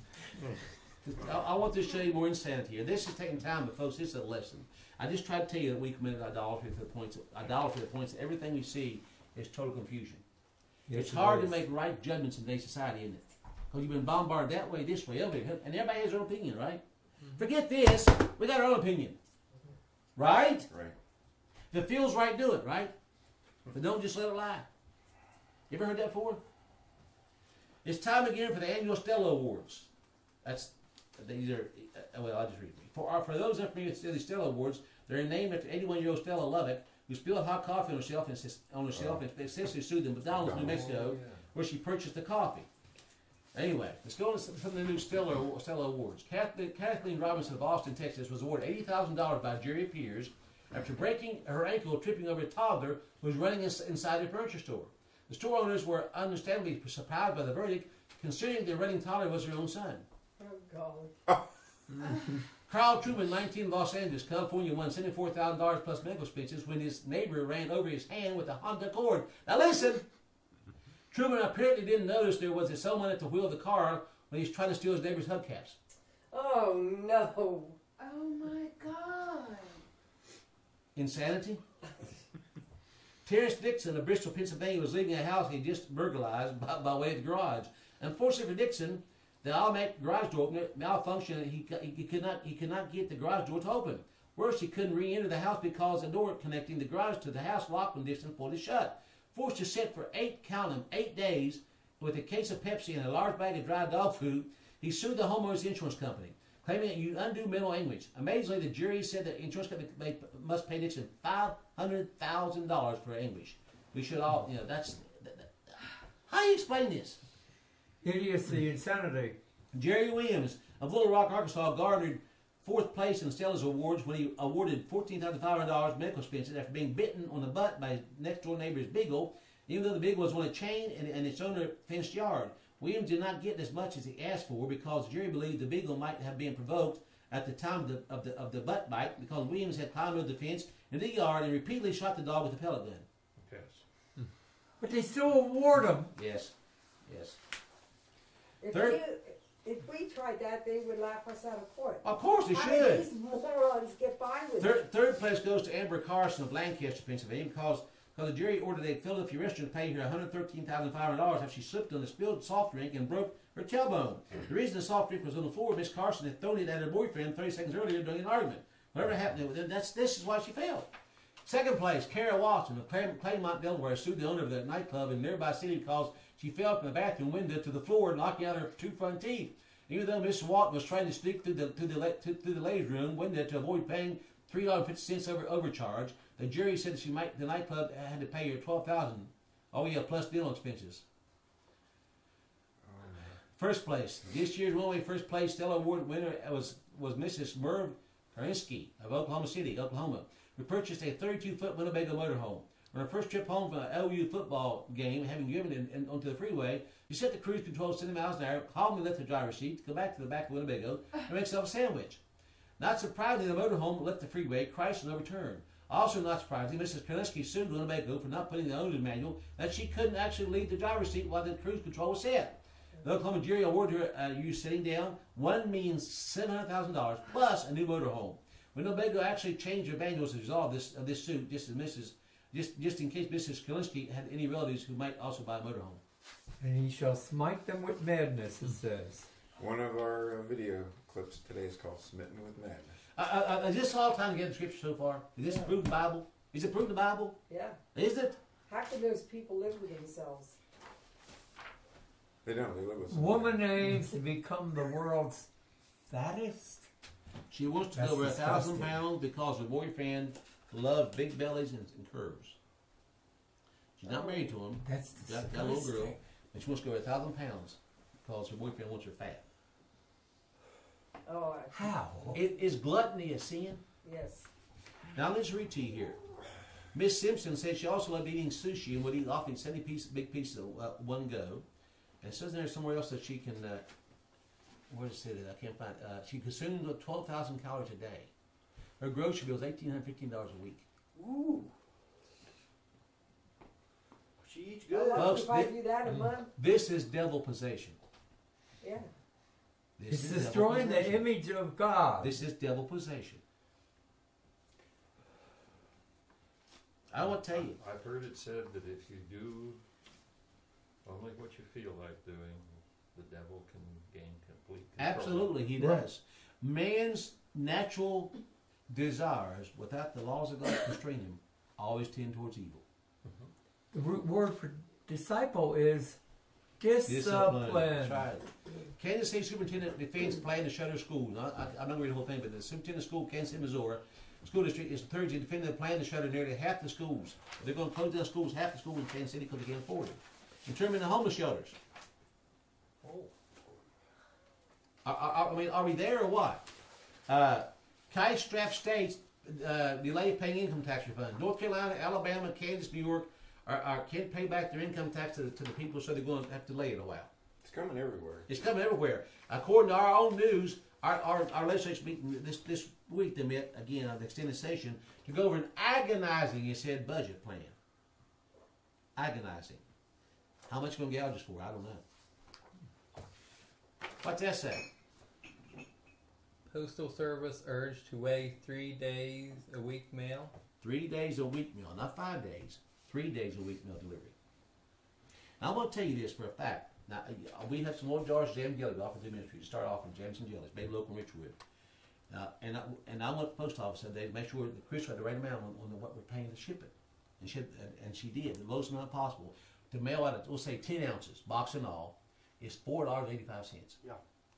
S1: I, I want to show you more insanity here. This is taking time, but folks, this is a lesson. I just tried to tell you that we committed idolatry to the point. Idolatry to the point that everything we see is total confusion.
S2: Yes,
S1: It's
S2: it
S1: hard to
S2: is.
S1: make right judgments in today's society, isn't it? Because you've been bombarded that way, this way, over here, and everybody has their own opinion, right? Forget this. We got our own opinion, right?
S6: Right.
S1: If it feels right, do it, right? If it don't, just let it lie. You ever heard that before? It's time again for the annual Stella Awards. That's these are uh, well, I'll just read it. For our, for those unfamiliar with the Stella Awards, they're named after eighty-one-year-old Stella Lubbock, who spilled hot coffee on herself and on herself and essentially sued the McDonald's, New Mexico, where she purchased the coffee. Anyway, let's go on to some of the new Stella, Stella Awards. Kathleen, Kathleen Robinson of Austin, Texas, was awarded eighty thousand dollars by Jerry Pierce after breaking her ankle tripping over a toddler who was running ins- inside a furniture store. The store owners were understandably surprised by the verdict, considering the running toddler was their own son.
S3: Oh, God.
S1: Carl Truman, nineteen, Los Angeles, California, won seventy-four thousand dollars plus medical expenses when his neighbor ran over his hand with a Honda Accord. Now listen! Truman apparently didn't notice there was someone at the wheel of the car when he was trying to steal his neighbor's hubcaps.
S3: Oh, no.
S8: Oh my God.
S1: Insanity? Terrence Dixon of Bristol, Pennsylvania, was leaving a house he just burglarized by, by way of the garage. Unfortunately for Dixon, the automatic garage door opener malfunctioned and he, he, could not, he could not get the garage door to open. Worse, he couldn't re-enter the house because the door connecting the garage to the house locked when Dixon pulled it shut. Forced to sit for eight, count them, eight days with a case of Pepsi and a large bag of dry dog food, he sued the homeowner's insurance company, claiming that you undue mental anguish. Amazingly, the jury said that the insurance company may, must pay Dixon five hundred thousand dollars for anguish. We should all, you know, that's... That, that, how do you explain this?
S2: Idiocy, insanity.
S1: Jerry Williams of Little Rock, Arkansas, garnered fourth place in the Stella's Awards when he awarded fourteen thousand five hundred dollars medical expenses after being bitten on the butt by his next-door neighbor's beagle, even though the beagle was on a chain and, and its owner fenced yard. Williams did not get as much as he asked for because the jury believed the beagle might have been provoked at the time of the, of the, of the butt bite because Williams had climbed over the fence in the yard and repeatedly shot the dog with a pellet gun.
S5: Yes.
S2: But they still award them.
S1: Yes, yes.
S3: If,
S1: Third-
S3: you, if we tried that, they would laugh us out of court.
S1: Of course they
S3: How
S1: should.
S3: did these morons get by with it?
S1: Third, third place goes to Amber Carson of Lancaster, Pennsylvania, because because the jury ordered a Philadelphia restaurant to pay her one hundred thirteen thousand five hundred dollars after she slipped on the spilled soft drink and broke her tailbone. The reason the soft drink was on the floor, Miss Carson had thrown it at her boyfriend thirty seconds earlier during an argument. Whatever happened, that's, this is why she failed. Second place, Kara Watson of Clay- Claymont, Delaware, sued the owner of the nightclub in nearby city because she fell from the bathroom window to the floor, knocking out her two front teeth. Even though Miss Watson was trying to sneak through the, to the, to, through the ladies' room window to avoid paying three dollars and fifty cents over overcharge, the jury said she might, the nightclub had to pay her twelve thousand dollars. Oh yeah, plus dental expenses. First place. This year's runaway first place Stella Award winner was, was Missus Merv Karinsky of Oklahoma City, Oklahoma, who purchased a thirty-two foot Winnebago motorhome. On her first trip home from an L U football game, having driven in, in, onto the freeway, she set the cruise control seventy miles an hour, calmly left the driver's seat to go back to the back of the Winnebago and make herself a sandwich. Not surprisingly, the motorhome left the freeway, crashed and overturned. Also not surprisingly, Missus Karinsky sued Winnebago for not putting in the owner's manual that she couldn't actually leave the driver's seat while the cruise control was set. The Oklahoma jury awarded her uh, you sitting down one million seven hundred thousand dollars plus a new motorhome. Winnebago actually changed their manuals as a result of this of this suit, just as Missus Just just in case Missus Kalinsky had any relatives who might also buy a motorhome.
S2: And he shall smite them with madness, it says.
S6: One of our uh, video clips today is called "Smitten with Madness."
S1: Uh, uh, is this all time to get in Scripture so far? Is this
S3: Yeah.
S1: approved in the Bible? Is it proved in the Bible?
S3: Yeah.
S1: Is it?
S3: How can those people live with themselves?
S6: They don't. They live with
S2: Woman aims to become the world's fattest.
S1: She wants to
S2: That's
S1: go over a thousand
S2: disgusting.
S1: pounds because her boyfriend loves big bellies and, and curves. She's not married to him.
S2: That's
S1: Got, got a little girl,
S2: disgusting.
S1: and she wants to go over a thousand pounds because her boyfriend wants her fat.
S3: Oh, I,
S2: How?
S1: It, is gluttony a sin?
S3: yes.
S1: Now let's read to you here. Miss Simpson said she also loved eating sushi and would eat often seventy pieces, big pieces at uh, one go. And it says there somewhere else that she can, uh, where does it say that? I can't find uh, she consumed twelve thousand calories a day. Her grocery bill is eighteen hundred fifteen dollars a week.
S4: Ooh. She eats
S3: Well,
S4: good.
S3: like
S1: Folks,
S3: if I
S1: thi-
S3: do that a month,
S1: This is devil possession.
S3: yeah.
S1: This
S2: It's
S1: is devil
S2: destroying the
S1: possession.
S2: image of God.
S1: This is devil possession. I want to tell you.
S5: I've heard it said that if you do only what you feel like doing, the devil can gain complete control.
S1: Absolutely, he
S2: Right.
S1: does. Man's natural desires, without the laws of God constraining him, always tend towards evil.
S2: The root word for disciple is discipline.
S1: That's right. Kansas City Superintendent defends plan to shutter schools. I, I, I'm not going to read the whole thing, but the superintendent of school, Kansas City, Missouri, school district is Thursday defending the plan to shutter nearly half the schools. They're going to close down schools, half the schools in Kansas City, because they can't afford it. Determine the homeless shelters.
S5: Oh.
S1: Are, are, I mean, are we there or what? Uh, cash-strapped states uh, delay paying income tax refund. North Carolina, Alabama, Kansas, New York are, are can't pay back their income tax to the, to the people, so they're going to have to delay it a while.
S6: It's coming everywhere.
S1: It's coming everywhere. According to our own news, our, our, our legislature meeting this, this week, they met again on the extended session to go over an agonizing, it said, budget plan. Agonizing. How much going to gouge us for? I don't know. What's that say?
S7: Postal Service urged to waive three days a week mail.
S1: Three days a week meal, not five days. Three days a week meal delivery. Now, I want to tell you this for a fact. Now, uh, we have some more jars of jam and jelly to offer to the ministry. To start off with jams and jellies, made local and Richwood. Uh, and, I, and I went to the post office and they make sure that Chris had the right amount on, on the, what we're paying to ship it. And she, and, and she did, the lowest amount possible. To mail out, we'll say ten ounces, box and all, is four dollars and eighty-five cents.
S4: Yeah.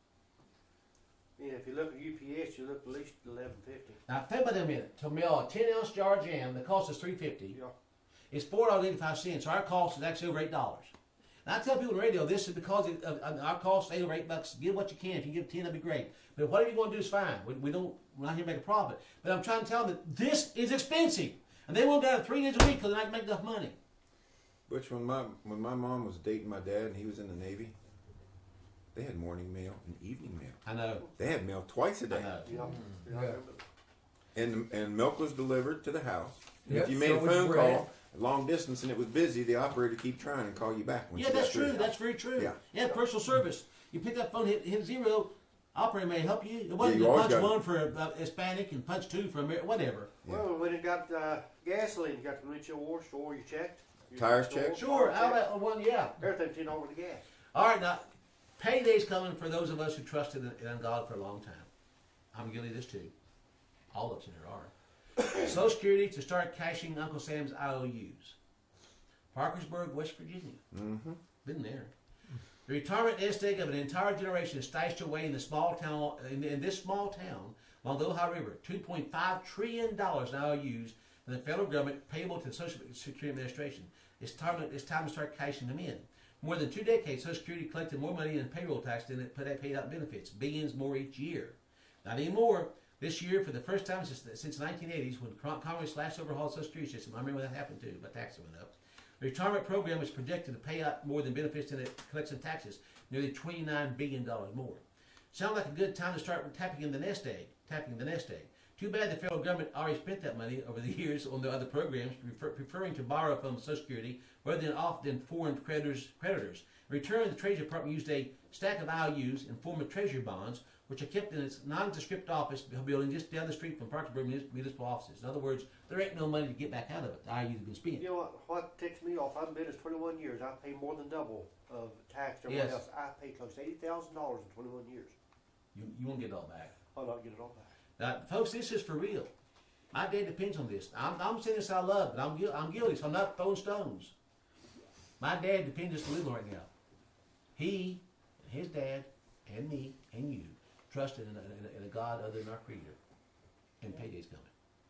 S4: Yeah, if you look at U P S, you look at least eleven fifty.
S1: Now, think about that a minute. To mail a ten ounce jar of jam that costs us three fifty.
S4: Yeah.
S1: It's four dollars and eighty-five cents. So our cost is actually over eight dollars. Now I tell people on the radio, this is because it, uh, uh, our cost is over eight bucks. Give what you can. If you give ten, that'd be great. But whatever you're going to do is fine. We, we don't. We're not here to make a profit. But I'm trying to tell them that this is expensive, and they won't do it three days a week because they're not make enough money.
S6: Butch, when my when my mom was dating my dad and he was in the Navy, they had morning mail and evening mail.
S1: I know.
S6: They had mail twice a
S1: I
S6: day,
S1: know.
S4: Yeah.
S2: Yeah.
S4: Yeah.
S6: and and milk was delivered to the house. And
S2: Yep,
S6: if you made
S2: so
S6: a
S2: was
S6: phone
S2: bread.
S6: call long distance and it was busy, the operator keep trying and call you back. When
S1: Yeah,
S6: she
S1: that's
S6: got through.
S1: true. That's very true.
S6: Yeah.
S1: Yeah, personal service. You pick up the phone, hit, hit zero, Operator may help you. It wasn't
S6: you
S1: to
S6: always
S1: punch
S6: got-
S1: one for uh, Hispanic and punch two for American, whatever.
S6: Yeah.
S4: Well, when it got uh, gasoline, you got the windshield washer, or you checked. You
S6: Tires
S4: checked the
S6: checked?
S4: oil,
S1: Sure,
S4: tires
S1: out
S4: checked.
S1: of one, yeah.
S4: Everything ten over the gas.
S1: All right, now, payday's coming for those of us who trusted in, in God for a long time. I'm guilty of this too. All of us in here are. Social Security to start cashing Uncle Sam's I O Us. Parkersburg, West Virginia.
S6: Mm-hmm.
S1: Been there. The retirement nest egg of an entire generation is stashed away in the small town, in, in this small town along the Ohio River. two point five trillion dollars in I O Us from the federal government payable to the Social Security Administration. It's time, it's time to start cashing them in. More than two decades, Social Security collected more money in payroll tax than it paid out in benefits, billions more each year. Not anymore. This year, for the first time since, since the nineteen eighties, when Congress last overhauled the Social Security system, I remember when that happened too, but taxes went up. The retirement program is projected to pay out more than benefits than it collects in taxes, nearly twenty-nine billion dollars more. Sounds like a good time to start tapping in the nest egg, tapping the nest egg. Too bad the federal government already spent that money over the years on the other programs, prefer, preferring to borrow from Social Security rather than off than foreign creditors. creditors. In return, the Treasury Department used a stack of I O Us in form of Treasury bonds, which are kept in its nondescript office building just down the street from Parkersburg municipal offices. In other words, there ain't no money to get back out of it. The I O Us have been spent.
S4: You know what? What ticks me off? I've been in this twenty-one years. I pay more than double of tax than everyone
S1: Yes.
S4: else. I pay close to eighty thousand dollars in twenty-one years.
S1: You, you won't get it all back.
S4: I'll not get it all back.
S1: Now, folks, this is for real. My dad depends on this. I'm, I'm saying this out loud, but I'm, guil- I'm guilty, so I'm not throwing stones. My dad depends us to live right now. He, his dad, and me, and you, trusted in a, in a, in a God other than our Creator. And payday's coming.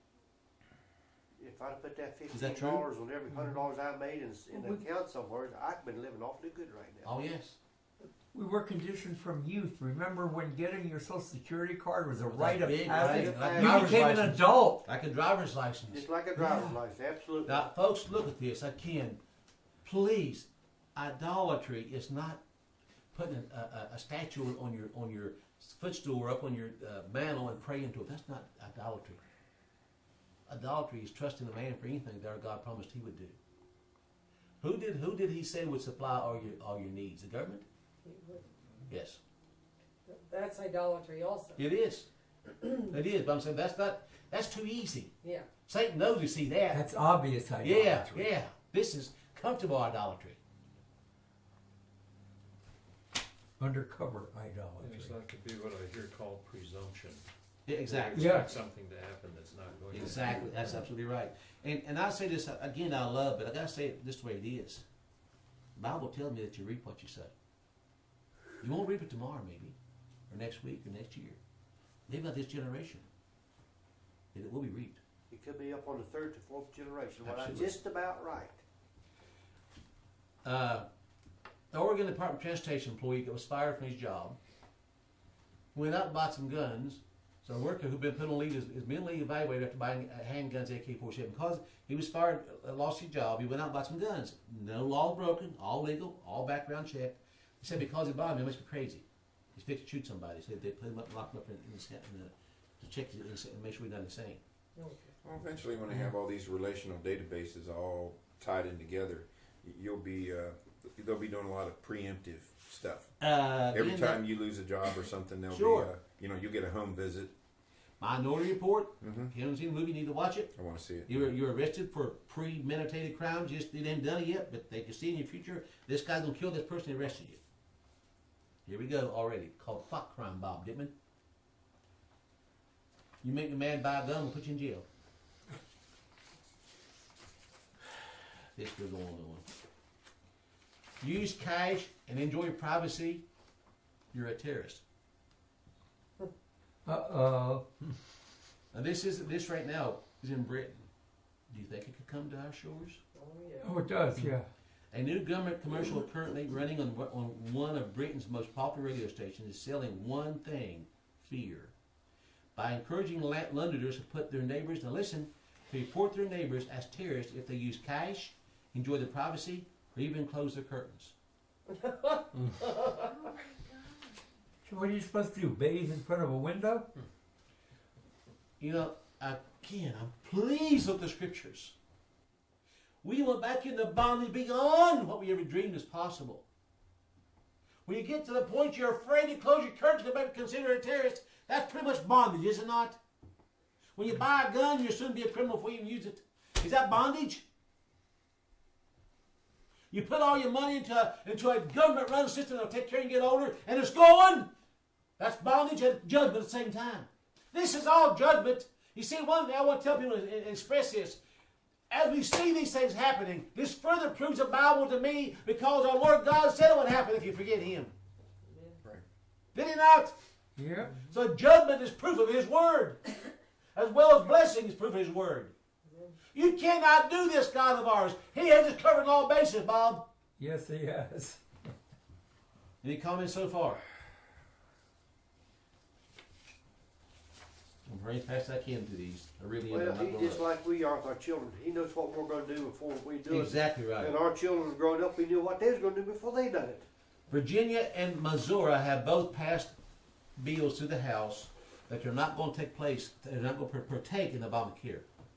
S4: If I'd have put that
S1: Is
S4: fifteen
S1: that true?
S4: dollars on every hundred dollars I made in, in the account somewhere, I've been living awfully good right now.
S1: Oh, yes.
S2: We were conditioned from youth. Remember when getting your Social Security card was a
S1: Was
S2: rite
S1: that
S2: of
S1: big,
S2: passage?
S1: right? Like
S2: You
S1: driver's
S2: became an
S1: license.
S2: adult.
S1: Like a driver's license.
S4: Just like a driver's license, absolutely.
S1: Now, folks, look at this. Again, please, idolatry is not putting a, a, a statue on your on your footstool or up on your uh, mantle and praying to it. That's not idolatry. Idolatry is trusting a man for anything that our God promised He would do. Who did who did He say would supply all your all your needs? The government? Yes,
S3: That's idolatry also.
S1: it is. It is. But I'm saying that's not. That's too easy.
S3: Yeah.
S1: Satan knows you see that.
S2: That's obvious idolatry.
S1: Yeah, yeah. This is comfortable idolatry.
S2: Undercover idolatry.
S5: It's not to be what I hear called presumption.
S1: Yeah, exactly.
S2: Yeah.
S5: Expect something to happen that's not going
S1: Exactly.
S5: to
S1: That's absolutely right. And and I say this again. I love, but I gotta say it this way it is. The Bible tells me that you reap what you sow. You won't reap it tomorrow, maybe, or next week, or next year. Maybe not this generation. It will be reaped.
S4: It could be up on the third to fourth generation. Well, that's
S1: Absolutely.
S4: just about right.
S1: Uh, the Oregon Department of Transportation employee that was fired from his job went out and bought some guns. So a worker who'd been put on leave is, is mentally evaluated after buying uh, handguns, A K forty-seven. Because he was fired, uh, lost his job, he went out and bought some guns. No law broken, all legal, all background checked. He said because he bought them, he must be crazy. He's fixed to shoot somebody. He said they put him up, locked him up in, in, the, in the, to check his, and make sure he's not insane.
S3: Okay.
S6: Well, eventually, when they have all these relational databases all tied in together, y- you'll be uh, they'll be doing a lot of preemptive stuff.
S1: Uh,
S6: Every
S1: then
S6: time you lose a job or something, they'll
S1: Sure.
S6: be uh, you know you get a home visit.
S1: Minority Report.
S6: Mm-hmm.
S1: If you haven't seen the movie, you need to watch it.
S6: I want to see it.
S1: You're, you're arrested for premeditated crimes. Just they haven't done it yet, but they can see in your future this guy's gonna kill this person who arrested you. Here we go already. Called thought crime, Bob Dittman. You make a man buy a gun, we'll put you in jail. This goes on and on. Use cash and enjoy privacy. You're a terrorist.
S2: Uh-oh.
S1: Now this is this right now is in Britain. Do you think it could come to our shores?
S3: Oh, yeah.
S2: Oh, it does, yeah.
S1: A new government commercial currently running on, on one of Britain's most popular radio stations is selling one thing: fear. By encouraging la- Londoners to put their neighbors, now listen, to report their neighbors as terrorists if they use cash, enjoy their privacy, or even close their curtains.
S2: So what are you supposed to do? Bathe in front of a window?
S1: You know, again, I'm pleased with the scriptures. We went back into bondage beyond what we ever dreamed was possible. when you get to the point you're afraid to close your curtains to maybe consider a terrorist, that's pretty much bondage, is it not? When you buy a gun, you'll soon be a criminal before you even use it. Is that bondage? You put all your money into a, into a government-run system that'll take care of you and get older, and it's going. That's bondage and judgment at the same time. This is all judgment. You see, one thing I want to tell people and, and express this. As we see these things happening, this further proves the Bible to me because our Lord God said it would happen if you forget Him.
S6: Right.
S1: Did He not?
S2: Yeah.
S1: So judgment is proof of His Word, as well as blessing is proof of His Word. You cannot do this, God of ours. He has us covered all bases, Bob.
S2: Yes, he has.
S1: Any comments so far? I'm very fast I can to these. I really am.
S4: Well,
S1: I'm not
S4: he's
S1: gonna
S4: just like we are with our children. He knows what we're going to do before we do
S1: Exactly
S4: it.
S1: right.
S4: And our children growing up, we knew what they was going to do before they done it.
S1: Virginia and Missouri have both passed bills to the House that they're not going to take place, they're not going to partake in Obamacare.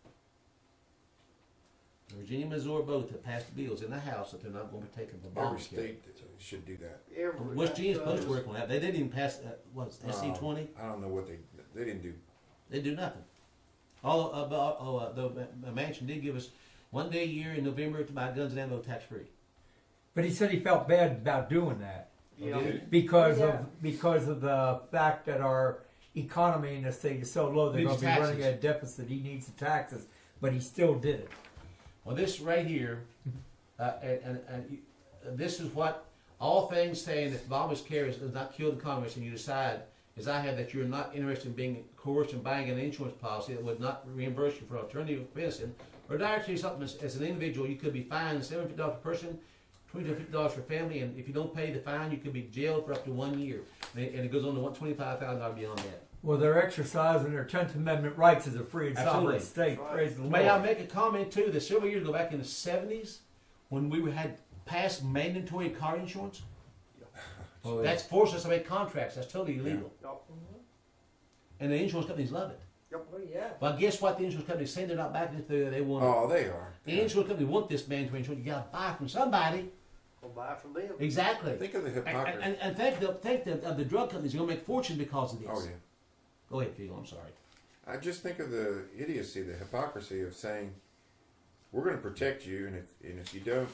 S1: Virginia and Missouri both have passed bills in the House that they're not going to partake in
S6: Every
S1: Obamacare.
S6: state should do that.
S4: Every,
S1: West Virginia's
S4: that's,
S1: supposed to
S4: uh,
S1: work on that. They didn't even pass, uh, what, S C twenty?
S6: Uh, I don't know what they they didn't do.
S1: They do nothing. All uh, about, oh, uh, the uh, Mansion did give us one day a year in November to buy guns and ammo tax free.
S2: But he said he felt bad about doing that
S4: Yeah.
S2: because
S3: Yeah.
S2: of because of the fact that our economy in the state is so low. They're
S1: Needs
S2: going to be running
S1: taxes.
S2: a deficit. He needs the taxes, but he still did it.
S1: Well, this right here, uh, and, and, and you, uh, this is what all things saying that Obamacare is, is not killed in Congress, and you decide, as I have, that you're not interested in being coerced in buying an insurance policy that would not reimburse you for alternative medicine, or directly something as, as an individual, you could be fined seven hundred fifty dollars per person, twenty to fifty dollars for family, and if you don't pay the fine, you could be jailed for up to one year, and it, and it goes on to one twenty-five thousand dollars beyond that.
S2: Well, they're exercising their tenth Amendment rights as a free and sovereign
S1: Absolutely.
S2: state.
S4: Right.
S2: Praise the Lord.
S1: May I make a comment too? That several years ago, back in the seventies, when we were, had passed mandatory car insurance,
S2: Oh, yeah.
S1: that's forced us to make contracts. That's totally illegal,
S4: Yep.
S1: and the insurance companies love it.
S3: Oh, yeah.
S1: But guess what? The insurance companies say they're not backing it. They, they want it.
S6: Oh, they are.
S1: The insurance company want this mandatory insurance. You got to buy from somebody.
S4: We'll buy it from them.
S1: Exactly.
S6: Think of the
S1: And,
S6: hypocrisy.
S1: and, and think the think the, uh, the drug companies are going to make fortune because of this.
S6: Oh yeah.
S1: Go ahead, Fiegel. I'm sorry.
S6: I just think of the idiocy, the hypocrisy of saying, "We're going to protect you, and if and if you don't,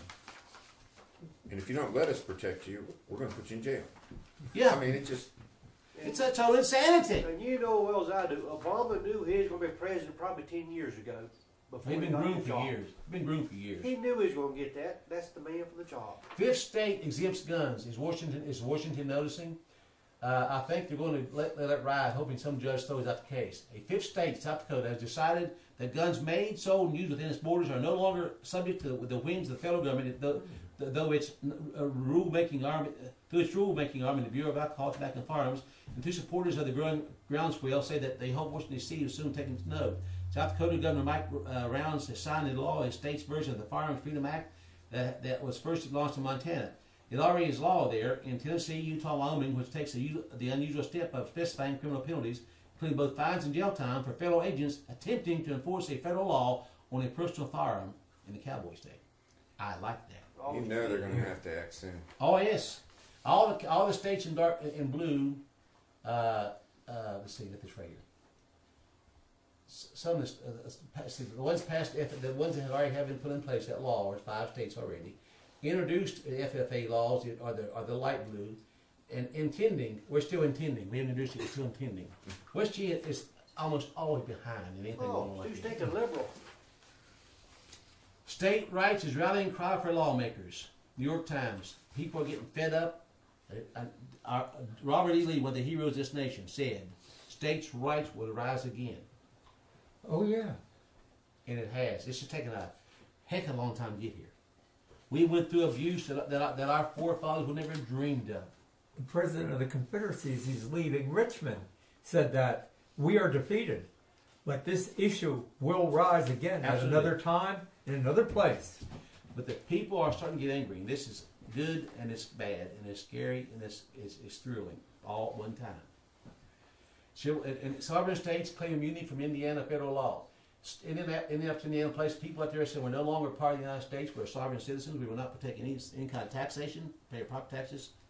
S6: and if you don't let us protect you, we're going to put you in jail."
S1: Yeah,
S6: I mean, it just
S1: it's a total insanity.
S4: And you know as well as I do, Obama knew he was going to be president probably ten years ago. Before
S1: They've
S4: he
S1: been
S4: got
S1: groomed
S4: the
S1: for
S4: job.
S1: years. Been groomed for years.
S4: He knew he was going to get that. That's the man for the job.
S1: Fifth state exempts guns. Is Washington is Washington noticing? Uh, I think they're going to let, let it ride, hoping some judge throws out the case. A fifth state, South Dakota, has decided that guns made, sold, and used within its borders are no longer subject to the, the whims of the federal government, though, though its uh, rule-making arm, uh, through its rule-making arm in the Bureau of Alcohol, Tobacco, and Firearms, and two supporters of the growing groundswell say that they hope Washington D C will soon take into note. South Dakota Governor Mike uh, Rounds has signed into law a state's version of the Firearms Freedom Act that, that was first launched in Montana. It already is law there in Tennessee, Utah, Wyoming, which takes the, the unusual step of specifying criminal penalties, including both fines and jail time for federal agents attempting to enforce a federal law on a personal firearm in the cowboy state. I like that.
S6: you know they're going to have to act soon.
S1: Oh yes, all the all the states in dark in blue. Uh, uh, let's see, get this right here. S- Some of this, uh, see, the ones passed, F- the ones that have already have been put in place, that law, or five states already, introduced F F A laws are the are the light blue, and intending. We're still intending. We haven't introduced it. We're still intending. West Virginia is almost always behind in anything going
S4: Oh,
S1: on.
S4: who's
S1: like
S4: taking
S1: that.
S4: liberal?
S1: State rights is rallying cry for lawmakers. New York Times. People are getting fed up. Uh, uh, our- Robert E. Lee, one of the heroes of this nation, said, "States' rights will rise again,"
S2: Oh yeah.
S1: and it has. This has taken a heck of a long time to get here. We went through abuse that, that, that our forefathers would never have dreamed of.
S2: The president of the Confederacy, as he's leaving Richmond, said that we are defeated, but this issue will rise again at
S1: Absolutely.
S2: another time in another place.
S1: But the people are starting to get angry. And this is good, and it's bad, and it's scary, and it's, it's, it's thrilling, all at one time. So, and, and sovereign states claim immunity from Indiana federal law. In that, in that Indiana place, people out there said we're no longer part of the United States. We're sovereign citizens. We will not partake in any, any kind of taxation, pay property taxes,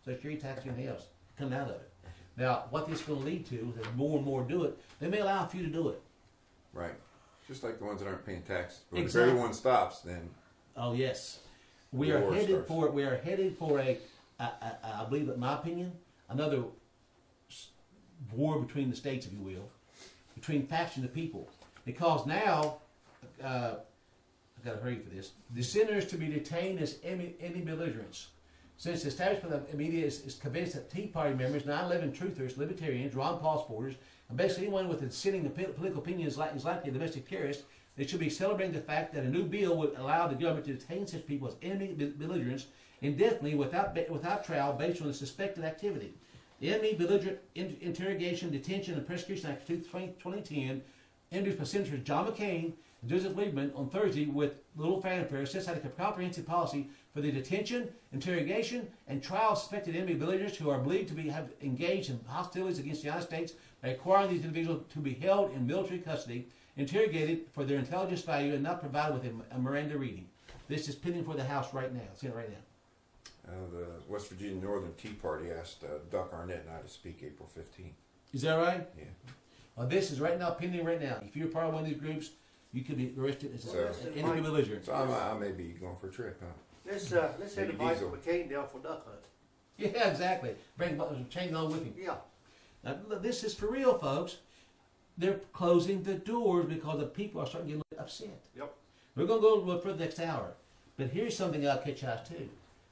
S1: Social Security tax, anything else coming out of it. Now, what this is going to lead to is that more and more do it. They may allow a few to do it.
S6: Right. Just like the ones that aren't paying taxes. But
S1: Exactly.
S6: if everyone stops, then
S1: Oh yes, we
S6: The
S1: are
S6: war
S1: headed
S6: starts.
S1: for we are headed for a, a, a, I believe, in my opinion, another s- war between the states, if you will, between factions of people. Because now, uh, I got to hurry for this. Dissenters to be detained as enemy, enemy belligerents. Since the establishment of the media is, is convinced that Tea Party members, nine eleven truthers, libertarians, Ron Paul supporters, and basically anyone with a dissenting opi- political opinion is, like, is likely a domestic terrorist, they should be celebrating the fact that a new bill would allow the government to detain such people as enemy be- belligerents indefinitely without ba- without trial based on the suspected activity. The Enemy Belligerent in- Interrogation, Detention, and Persecution Act of twenty ten, introduced by Senators John McCain and Joseph Lieberman on Thursday with little fanfare, sets out a comprehensive policy for the detention, interrogation, and trial of suspected enemy belligerents who are believed to be have engaged in hostilities against the United States by requiring these individuals to be held in military custody, interrogated for their intelligence value, and not provided with a, a Miranda reading. This is pending for the House right now. It's in right now.
S6: uh, the West Virginia Northern Tea Party asked uh, Duck Arnett and I to speak April fifteenth.
S1: Is that right?
S6: Yeah.
S1: Well, this is right now pending right now. If you're part of one of these groups, you could be arrested as
S6: So-
S1: an enemy belligerent.
S6: So I might, I may be going for a trip, huh?
S4: Let's, uh, let's head to
S6: Maybe
S4: Michael
S6: Diesel.
S4: McCain down for duck hunt.
S1: Yeah, exactly. Bring some chain on with him.
S4: Yeah.
S1: Now, look, this is for real, folks. They're closing the doors because the people are starting to get upset.
S4: Yep.
S1: We're going to go look for the next hour. But here's something I'll catch eyes too.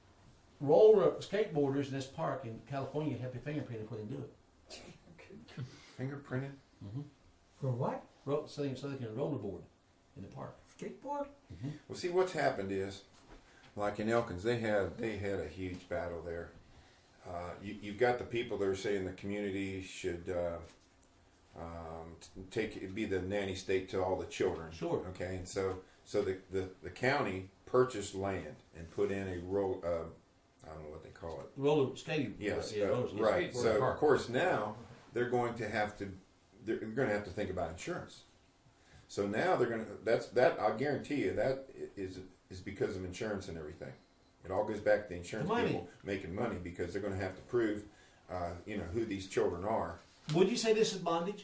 S1: Roller skateboarders in this park in California have their fingerprinted when they do it.
S6: Fingerprinted?
S2: For what?
S1: Ro- so, they, so they can rollerboard in the park.
S2: Skateboard?
S6: Well, see, what's happened is, like in Elkins, they had they had a huge battle there. Uh, you, you've got the people that are saying the community should uh, um, t- take it be the nanny state to all the children.
S1: Sure.
S6: Okay, and so so the, the, the county purchased land and put in a roll. Uh, I don't know what they call it.
S1: Roller skating.
S6: Yes,
S1: yeah,
S6: uh,
S1: roller skating.
S6: right.
S1: For
S6: So
S1: the
S6: of
S1: park.
S6: course now they're going to have to they're going to have to think about insurance. So now they're going to that's that I guarantee you that is is because of insurance and everything. It all goes back to the insurance
S1: The money.
S6: people making money because they're going to have to prove uh, you know who these children are.
S1: Would you say this is bondage?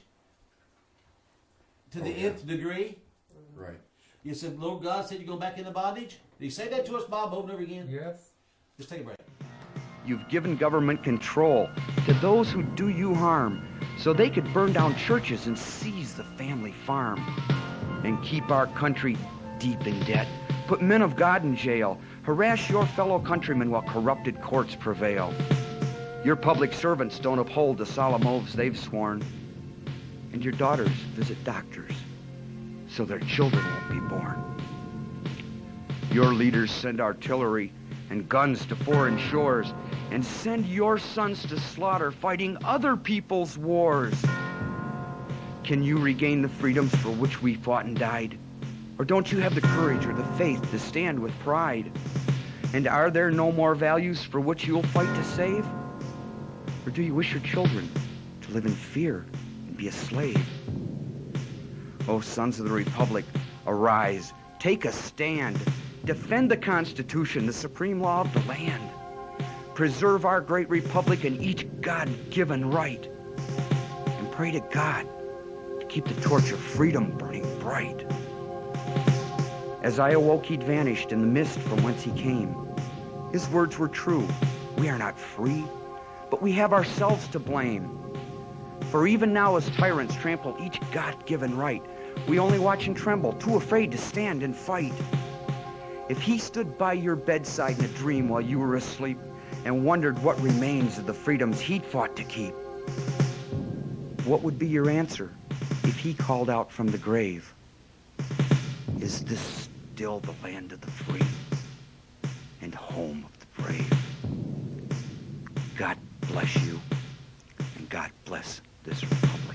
S1: To the
S6: Oh, yeah.
S1: nth degree?
S6: Right.
S1: You said, Lord God said you're going back into bondage? Did he say that to us, Bob, over and over again?
S2: Yes.
S1: Let's take a break.
S9: You've given government control to those who do you harm, so they could burn down churches and seize the family farm, and keep our country deep in debt, put men of God in jail, harass your fellow countrymen while corrupted courts prevail. Your public servants don't uphold the solemn oaths they've sworn, and your daughters visit doctors so their children won't be born. Your leaders send artillery and guns to foreign shores, and send your sons to slaughter fighting other people's wars. Can you regain the freedoms for which we fought and died? Or don't you have the courage or the faith to stand with pride? And are there no more values for which you'll fight to save? Or do you wish your children to live in fear and be a slave? O sons of the Republic, arise, take a stand. Defend the Constitution, the supreme law of the land. Preserve our great republic and each God-given right. And pray to God to keep the torch of freedom burning bright. As I awoke, he'd vanished in the mist from whence he came. His words were true. We are not free, but we have ourselves to blame. For even now, as tyrants trample each God-given right, we only watch and tremble, too afraid to stand and fight. If he stood by your bedside in a dream while you were asleep and wondered what remains of the freedoms he'd fought to keep, what would be your answer if he called out from the grave? Is this still the land of the free and home of the brave? God bless you, and God bless this republic.